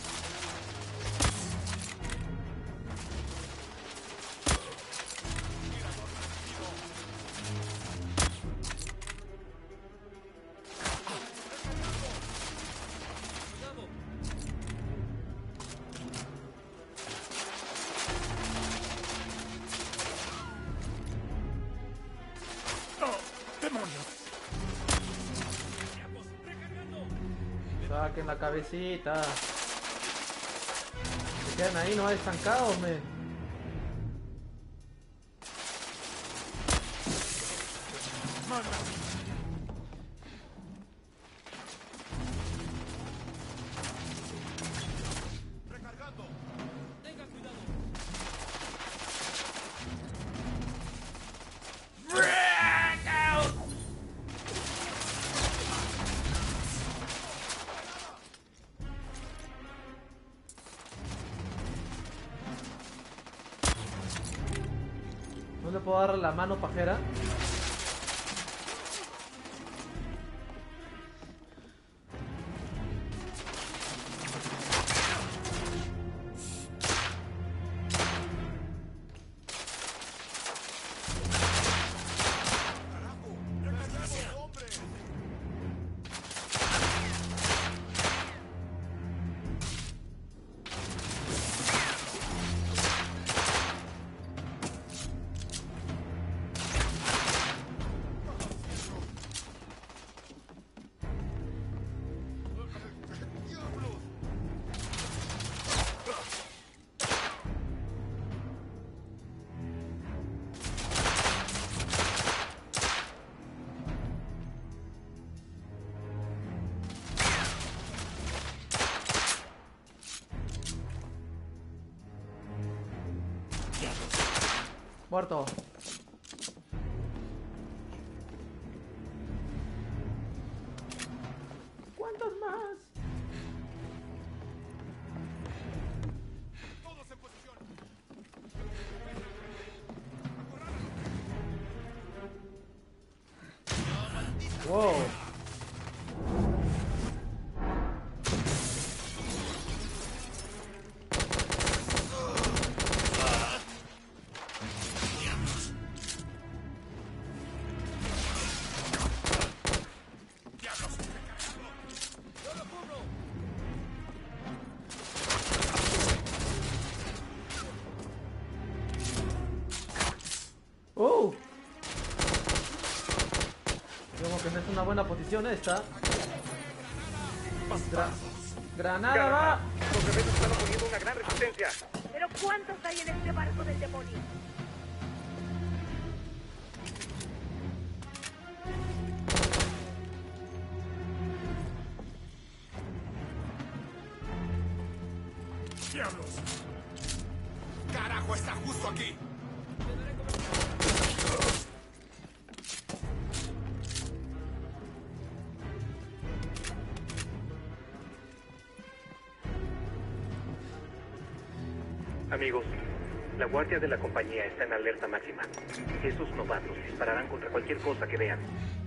Saquen la cabecita. Se quedan ahí, no estancados, me. Recargando. Tengan cuidado. ¿No le puedo dar la mano pajera? Muerto. ¿Cuántos más? Todos en posición. Wow. ¡Oh! Como que no es una buena posición esta. Gra ¡Granada va! Los rebeldes están oponiendo una gran resistencia. ¿Pero cuántos hay en este barco del demonio? ¡Diablos! ¡Carajo, está justo aquí! Amigos, la guardia de la compañía está en alerta máxima. Esos novatos dispararán contra cualquier cosa que vean.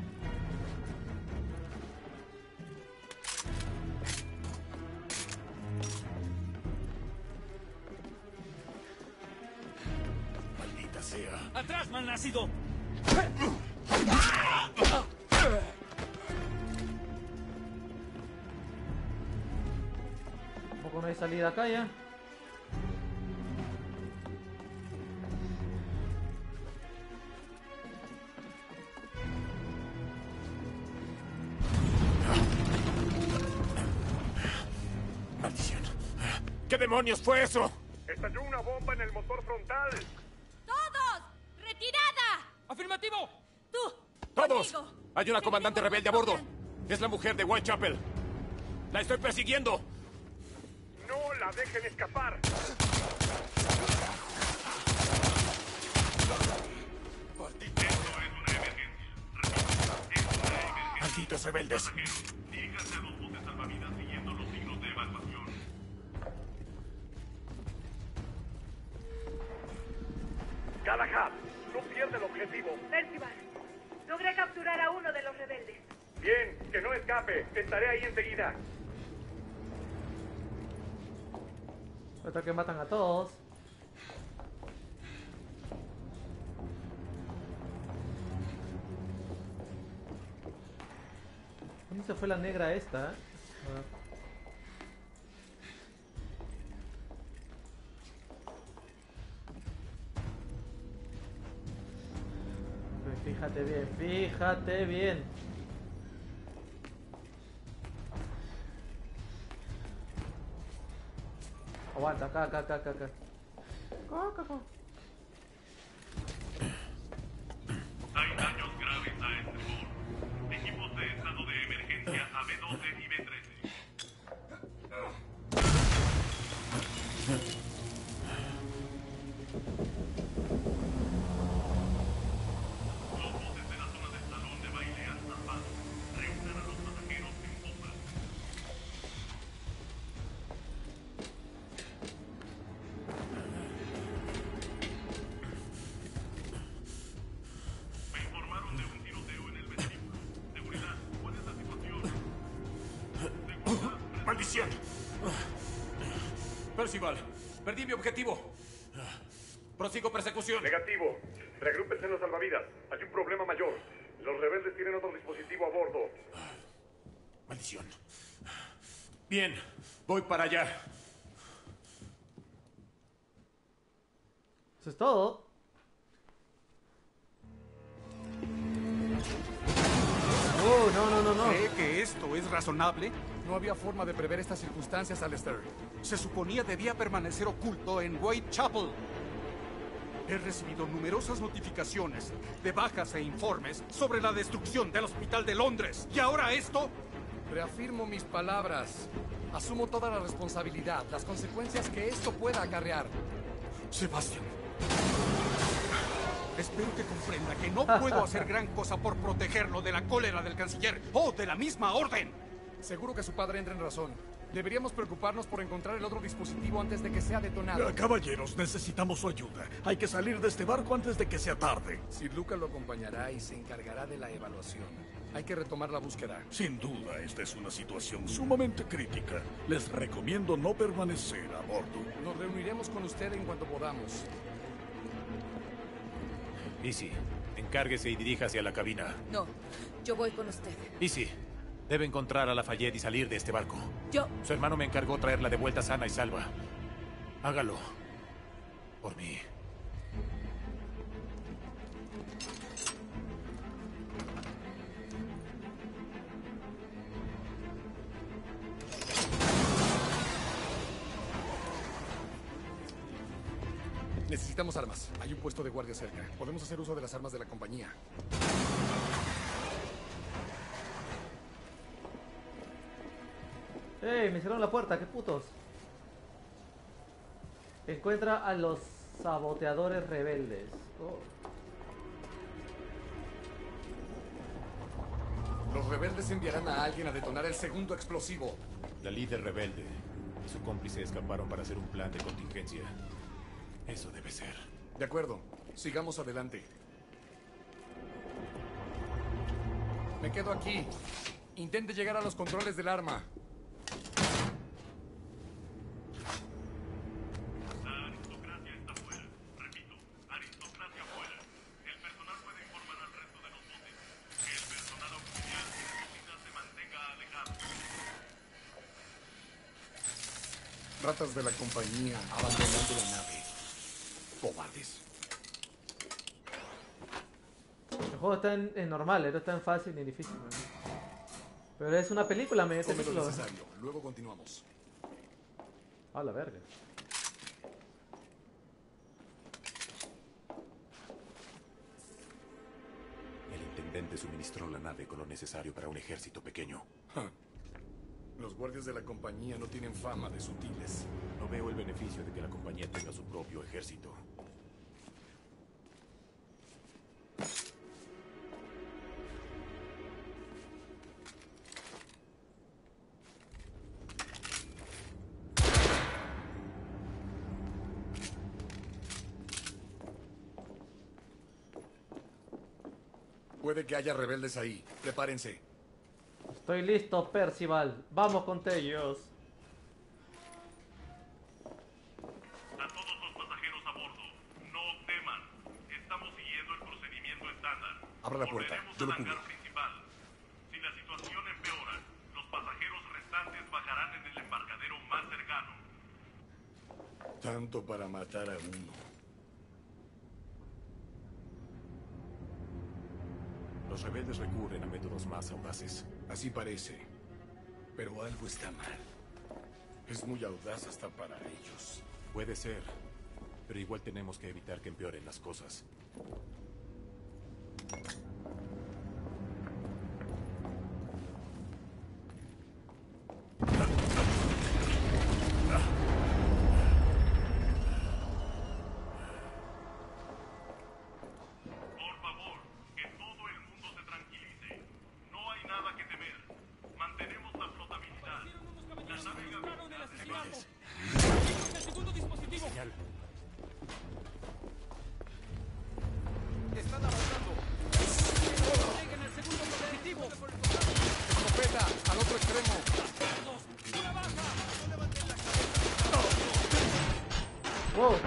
Maldita sea. ¡Atrás, malnacido! Tampoco no hay salida acá ya. ¿Qué demonios fue eso? Estalló una bomba en el motor frontal. ¡Todos! ¡Retirada! ¡Afirmativo! ¡Tú! ¡Todos! Conmigo. Hay una comandante rebelde a bordo. Es la mujer de Whitechapel. La estoy persiguiendo. No la dejen escapar. Malditos rebeldes. Dígase a los botes salvavidas siguiendo los signos de evacuación. Galahad, no pierde el objetivo. Percival, logré capturar a uno de los rebeldes. Bien, que no escape. Estaré ahí enseguida. Hasta que matan a todos. ¿Dónde se fue la negra esta? Ah. Pues fíjate bien, fíjate bien. Aguanta, acá, acá, acá, acá, acá. Acá, acá, acá. Hay daños graves a este bor. Equipos de estado de emergencia A B doce y B trece. Los botes de la zona del salón de baile han zarpado. Reúnan a los pasajeros en popa. Me informaron de un tiroteo en el vestíbulo. Seguridad, ¿cuál es la situación? Seguridad, ¡Maldición! Percival, perdí mi objetivo. Prosigo persecución. Negativo. Regrúpense en los salvavidas. Hay un problema mayor. Los rebeldes tienen otro dispositivo a bordo. Maldición. Bien, voy para allá. Eso es todo. Oh, no, no, no, no. ¿Cree que esto es razonable? No había forma de prever estas circunstancias, Alistair. Se suponía debía permanecer oculto en Whitechapel. He recibido numerosas notificaciones de bajas e informes sobre la destrucción del Hospital de Londres. ¿Y ahora esto? Reafirmo mis palabras. Asumo toda la responsabilidad, las consecuencias que esto pueda acarrear. Sebastián. Espero que comprenda que no puedo hacer gran cosa por protegerlo de la cólera del canciller o de la misma orden. Seguro que su padre entra en razón. Deberíamos preocuparnos por encontrar el otro dispositivo antes de que sea detonado. Caballeros, necesitamos su ayuda. Hay que salir de este barco antes de que sea tarde. Sir Luca lo acompañará y se encargará de la evaluación. Hay que retomar la búsqueda. Sin duda, esta es una situación sumamente crítica. Les recomiendo no permanecer a bordo. Nos reuniremos con usted en cuanto podamos. Easy, encárguese y dirija hacia la cabina. No, yo voy con usted. Easy, debe encontrar a Lafayette y salir de este barco. Yo... Su hermano me encargó traerla de vuelta sana y salva. Hágalo. Por mí. Necesitamos armas. Hay un puesto de guardia cerca. Podemos hacer uso de las armas de la compañía. ¡Ey! Me cerraron la puerta, qué putos. Encuentra a los saboteadores rebeldes. Oh. Los rebeldes enviarán a alguien a detonar el segundo explosivo. La líder rebelde y su cómplice escaparon para hacer un plan de contingencia. Eso debe ser. De acuerdo. Sigamos adelante. Me quedo aquí. Intente llegar a los controles del arma. La aristocracia está fuera. Repito, aristocracia fuera. El personal puede informar al resto de los botes. Que el personal auxiliar que necesita se mantenga alejado. Ratas de la compañía abandonando la nave. Cobardes. El juego está en, en normal, no está en fácil ni difícil. Man. Pero es una película, me Tome lo película. necesario. Luego continuamos. A la verga. El intendente suministró la nave con lo necesario para un ejército pequeño. Ja. Los guardias de la compañía no tienen fama de sutiles. No veo el beneficio de que la compañía tenga su propio ejército. Puede que haya rebeldes ahí. Prepárense. Estoy listo, Percival. Vamos con ellos. A todos los pasajeros a bordo, no teman. Estamos siguiendo el procedimiento estándar. Abra la puerta. Volveremos Yo lo al hangar cubro. principal. Si la situación empeora, los pasajeros restantes bajarán en el embarcadero más cercano. Tanto para matar a uno. Los rebeldes recurren a métodos más audaces. Así parece. Pero algo está mal. Es muy audaz hasta para ellos. Puede ser, pero igual tenemos que evitar que empeoren las cosas. Por favor, que todo el mundo se tranquilice. No hay nada que temer. Mantenemos la flotabilidad. La navegabilidad es ¡El segundo dispositivo! Señal. ¡Están avanzando! ¡Lleguen al segundo dispositivo! ¡Escopeta! ¡Al otro extremo! ¡Una baja! Wow.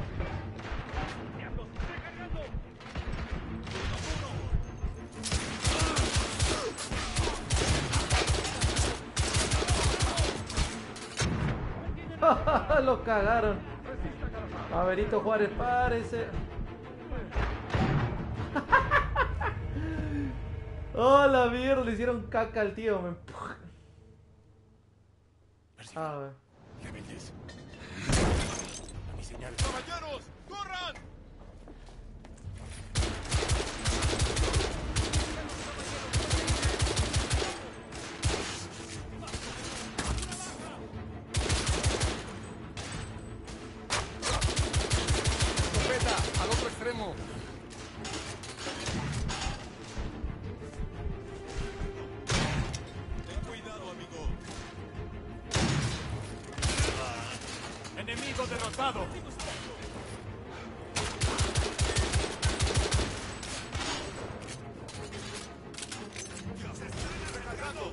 Lo cagaron. A Benito Juárez, párese. Oh, la mierda, le hicieron caca al tío, me. Ah, wey. Rebeldes. Mi señal. ¡Caballeros! ¡Corran! ¡Escopeta! ¡Al otro extremo! Ten cuidado, amigo. ¡Enemigo derrotado! ¡Dios, estén recargando!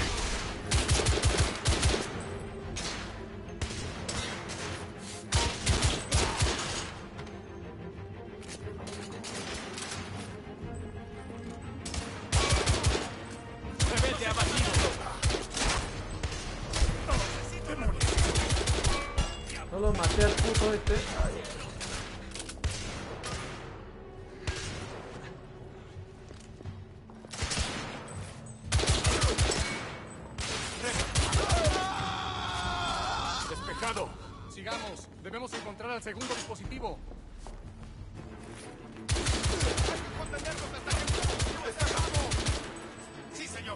¡Rebelde abatido! No lo maté al puto este. ¡Despejado! Sigamos. Debemos encontrar al segundo dispositivo. ¡Contenerlos hasta que el dispositivo esté bajo! ¡Sí, señor!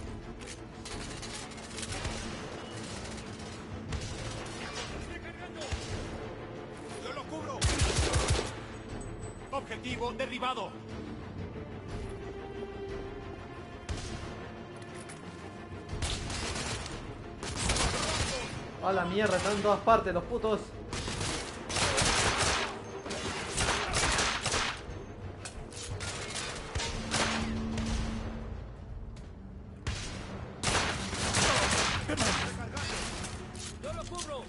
¡Yo lo cubro! ¡Objetivo derribado! A la mierda, están en todas partes los putos. ¡Yo lo cubro!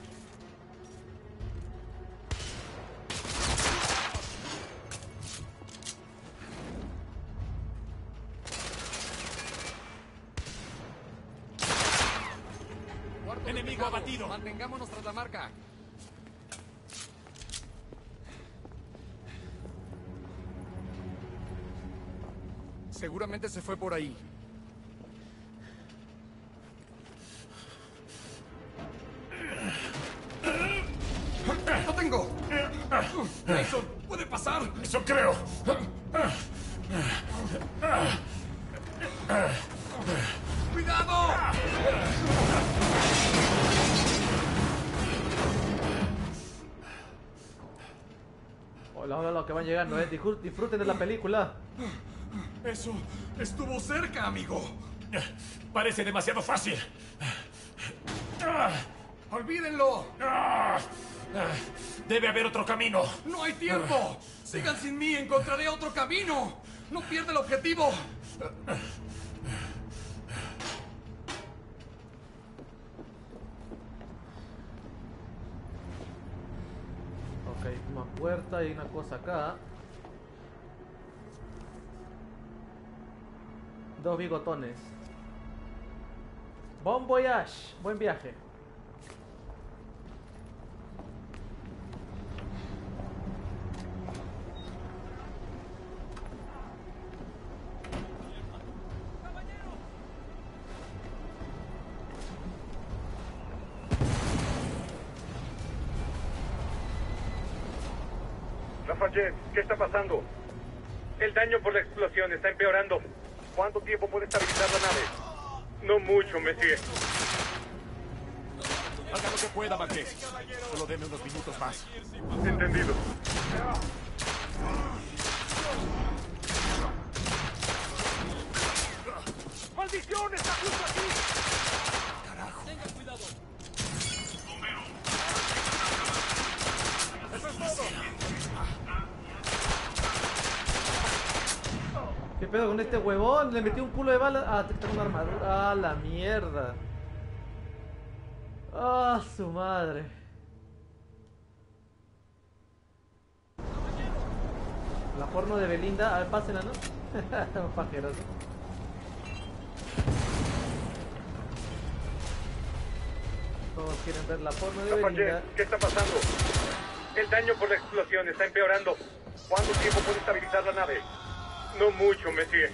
Cuarto Enemigo despejado. abatido. Mantengámonos tras la marca. Seguramente se fue por ahí. Grayson, puede pasar. Eso creo. ¡Cuidado! Hola, hola, los que van llegando, eh. Disfruten, disfruten de la película. Eso estuvo cerca, amigo. Parece demasiado fácil. ¡Olvídenlo! Debe haber otro camino. ¡No hay tiempo! ¡Sigan sin mí! ¡Encontraré otro camino! ¡No pierda el objetivo! Ok, una puerta y una cosa acá. Dos bigotones. Bon voyage. Buen viaje. Lafayette, ¿qué está pasando? El daño por la explosión está empeorando. ¿Cuánto tiempo puede estabilizar la nave? No mucho, Monsieur. Haga lo que pueda, Marqués. Solo deme unos minutos más. Entendido. ¡Maldición! ¡Está justo aquí! Carajo. Tenga cuidado. ¡Eso es todo! ¿Qué pedo con este huevón? Le metí un culo de bala. Ah, tengo una armadura. Ah, la mierda. Ah, su madre. La porno de Belinda. A ver, pásenla, ¿no? Pajeros. Todos quieren ver la porno de Belinda. Lafayette, ¿qué está pasando? El daño por la explosión está empeorando. ¿Cuánto tiempo puede estabilizar la nave? No mucho, Monsieur.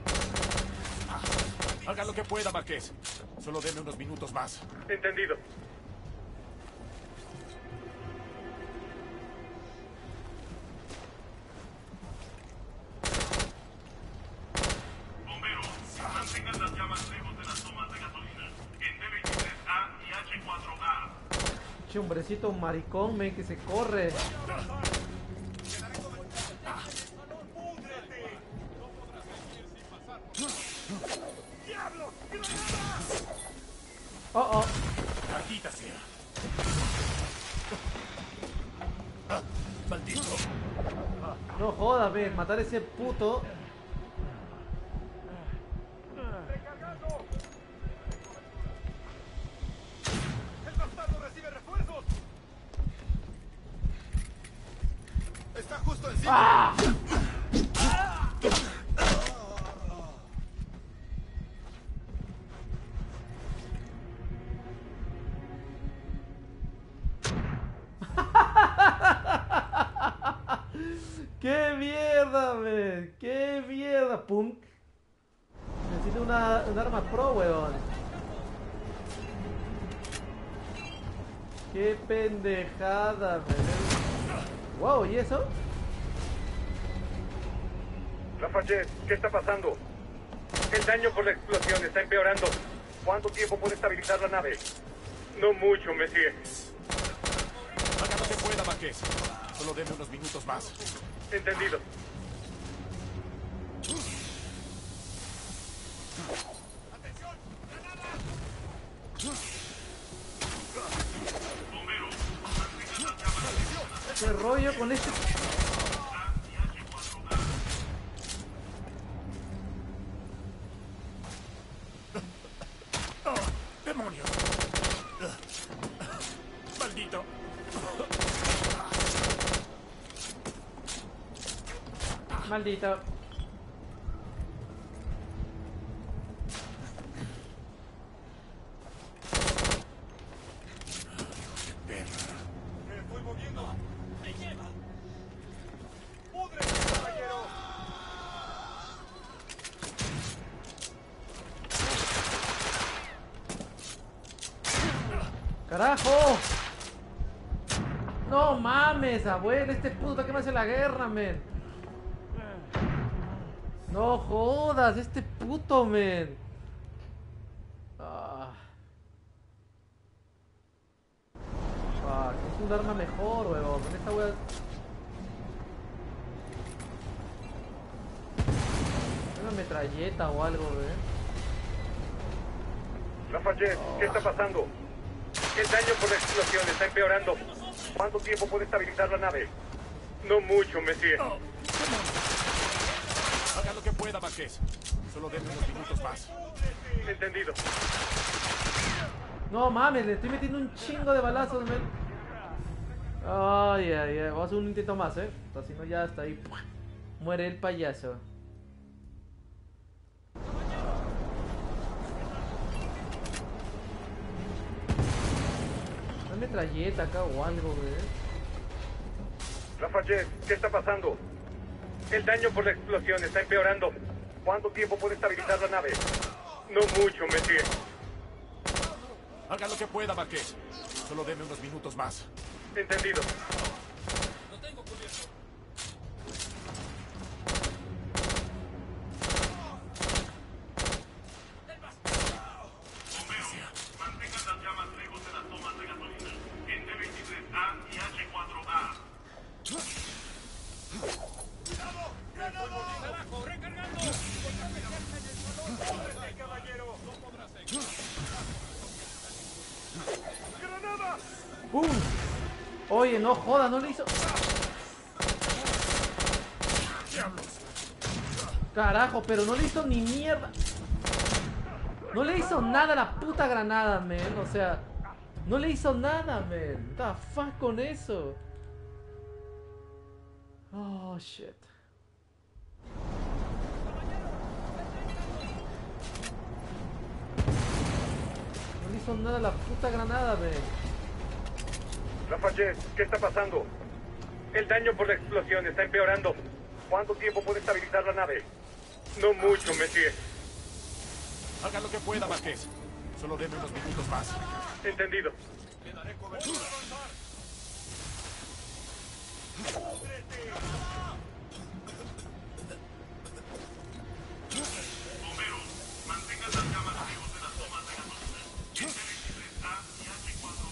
Haga lo que pueda, Marqués. Solo deme unos minutos más. Entendido. Bomberos, mantengan las llamas lejos de las tomas de gasolina. En D veintitrés A y H cuatro A. Che, hombrecito maricón, men, que se corre. Oh, oh. Maldita sea. Ah, maldito. No jodas, ven, matar a ese puto. ¡El bastardo recibe refuerzos! ¡Está justo encima! ¡Ah! ¡Qué mierda, men! ¡Qué mierda, punk! Necesito una, un arma pro, weón. ¡Qué pendejada, men! ¡Wow! ¿Y eso? Lafayette, ¿qué está pasando? El daño por la explosión está empeorando. ¿Cuánto tiempo puede estabilizar la nave? No mucho, Monsieur. Haga lo que pueda, Marqués. Solo deme unos minutos más. Entendido. ¿Qué rollo con este? Oh, ¡demonio! ¡Maldito! Maldito. ¡Me estoy moviendo! ¡Me lleva! ¡Púdrete, caballero! ¡Carajo! ¡No! No mames, abuelo, este puto que me hace la guerra, men. No jodas, este puto, men. Ah. Ah, es un arma mejor, weón. Con esta wea. Una metralleta o algo, weón. Lafayette, ¿qué está pasando? El daño por la explosión está empeorando. ¿Cuánto tiempo puede estabilizar la nave? No mucho, Messier. Haga lo que pueda, Marqués. Solo denme unos minutos más. Entendido. No mames, le estoy metiendo un chingo de balazos, men. Ay, ay, ay. Vamos a hacer un intento más, eh. O sea, si no, ya está ahí. Muere el payaso. Una metralleta acá o algo, güey. Lafayette, ¿qué está pasando? El daño por la explosión está empeorando. ¿Cuánto tiempo puede estabilizar la nave? No mucho, Messier. Haga lo que pueda, Marqués. Solo denme unos minutos más. Entendido. Lo tengo cubierto. Bomberos, mantengan las llamas lejos de las tomas de gasolina. En D veintitrés A y H cuatro A. ¡Cuidado! ¡Granado! ¡Abajo! ¡Recargando! ¡Córrete, caballero! No podrás seguir. ¡Granada! ¡Pum! Oye, no joda, no le hizo. Carajo, pero no le hizo ni mierda. No le hizo nada a la puta granada, men. O sea, no le hizo nada, men. What the fuck con eso? Oh, shit. No le hizo nada a la puta granada, men. Lafayette, ¿qué está pasando? El daño por la explosión está empeorando. ¿Cuánto tiempo puede estabilizar la nave? No mucho, Messier. Haga lo que pueda, Marqués. Solo denme unos minutos más. Entendido. Le daré cobertura. Bomberos, mantengan las llamas lejos de las tomas de gasolina. En D veintitrés A y H cuatro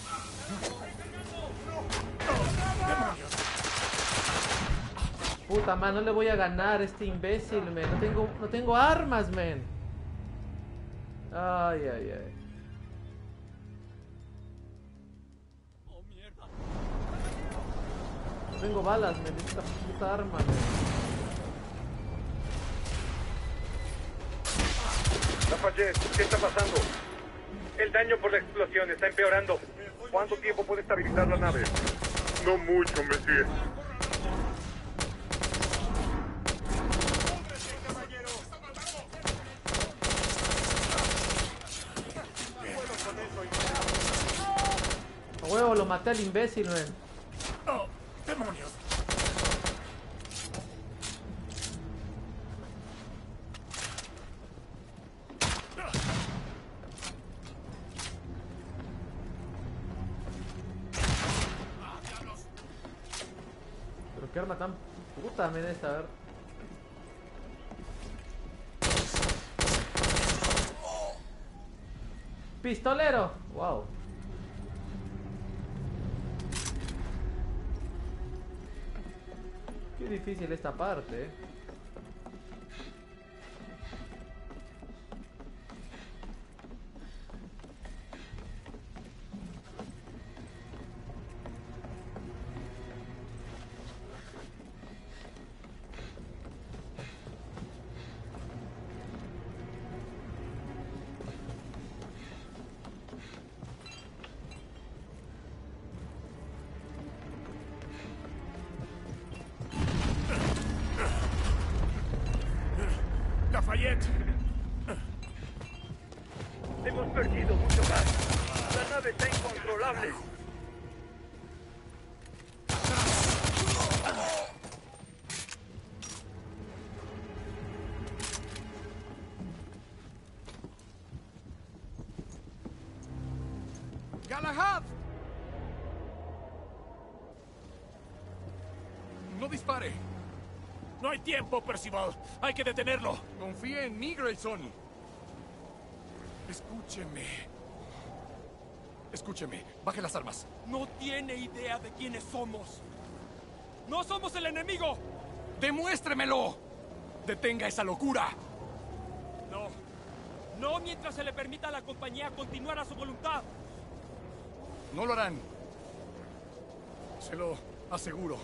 A. Puta man, no le voy a ganar a este imbécil, men. No tengo, no tengo armas, men. Ay, ay, ay. ¡Oh, mierda! No tengo balas, men. Esta puta arma, men. Lafayette, ¿qué está pasando? El daño por la explosión está empeorando. ¿Cuánto tiempo puede estabilizar la nave? No mucho, Messier. A huevo, lo maté al imbécil, men. ¡Oh, demonios! Pero qué arma tan puta, men, esta, a ver. Pistolero. Wow. Qué difícil esta parte, eh. Lafayette. Hemos perdido mucho más. La nave está incontrolable. ¡Galahad! No dispare. No hay tiempo, Percival. Hay que detenerlo. Confía en mí, Grayson. Escúcheme. Escúcheme. Baje las armas. No tiene idea de quiénes somos. ¡No somos el enemigo! ¡Demuéstremelo! ¡Detenga esa locura! No. No mientras se le permita a la compañía continuar a su voluntad. No lo harán. Se lo aseguro.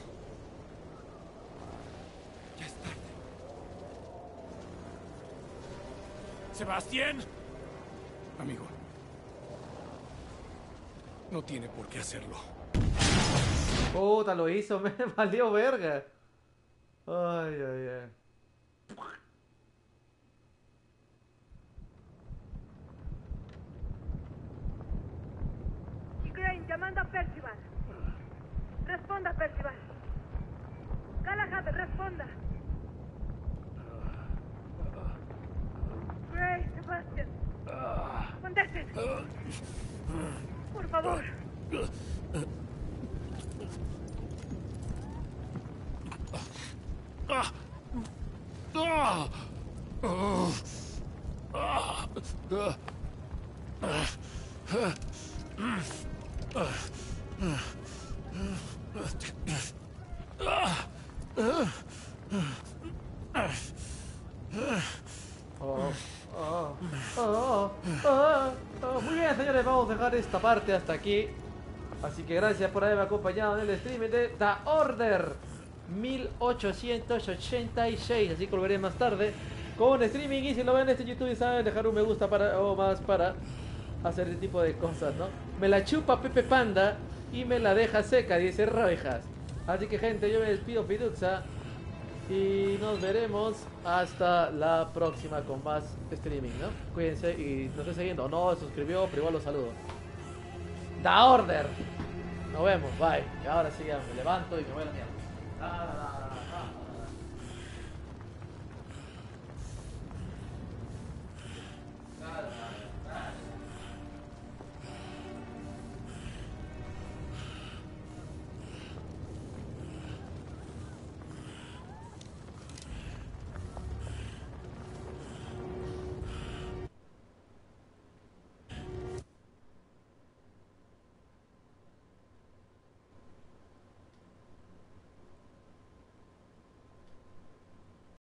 Ya es tarde. Sebastián. Amigo. No tiene por qué hacerlo. Puta, lo hizo, me valió verga. Ay, ay, ay. Crane, llamando a Percival. Responda, Percival. Galahad, responda. Gray, Sebastian. Contesten. Por favor. Oh, oh, oh, oh, oh. Muy bien, señores, vamos a dejar esta parte hasta aquí. Así que gracias por haberme acompañado en el streaming de The Order mil ochocientos ochenta y seis. Así que volveré más tarde con streaming. Y si lo ven en este YouTube y saben dejar un me gusta para o más para hacer este tipo de cosas, ¿no? Me la chupa Pepe Panda y me la deja seca, dice Rabejas. Así que, gente, yo me despido, Piduzza. Y nos veremos hasta la próxima con más streaming, ¿no? Cuídense y nos estén siguiendo. No se suscribió, pero igual los saludo. The Order. Nos vemos, bye. Y ahora sí ya me levanto y me voy a la mierda. La, la, la.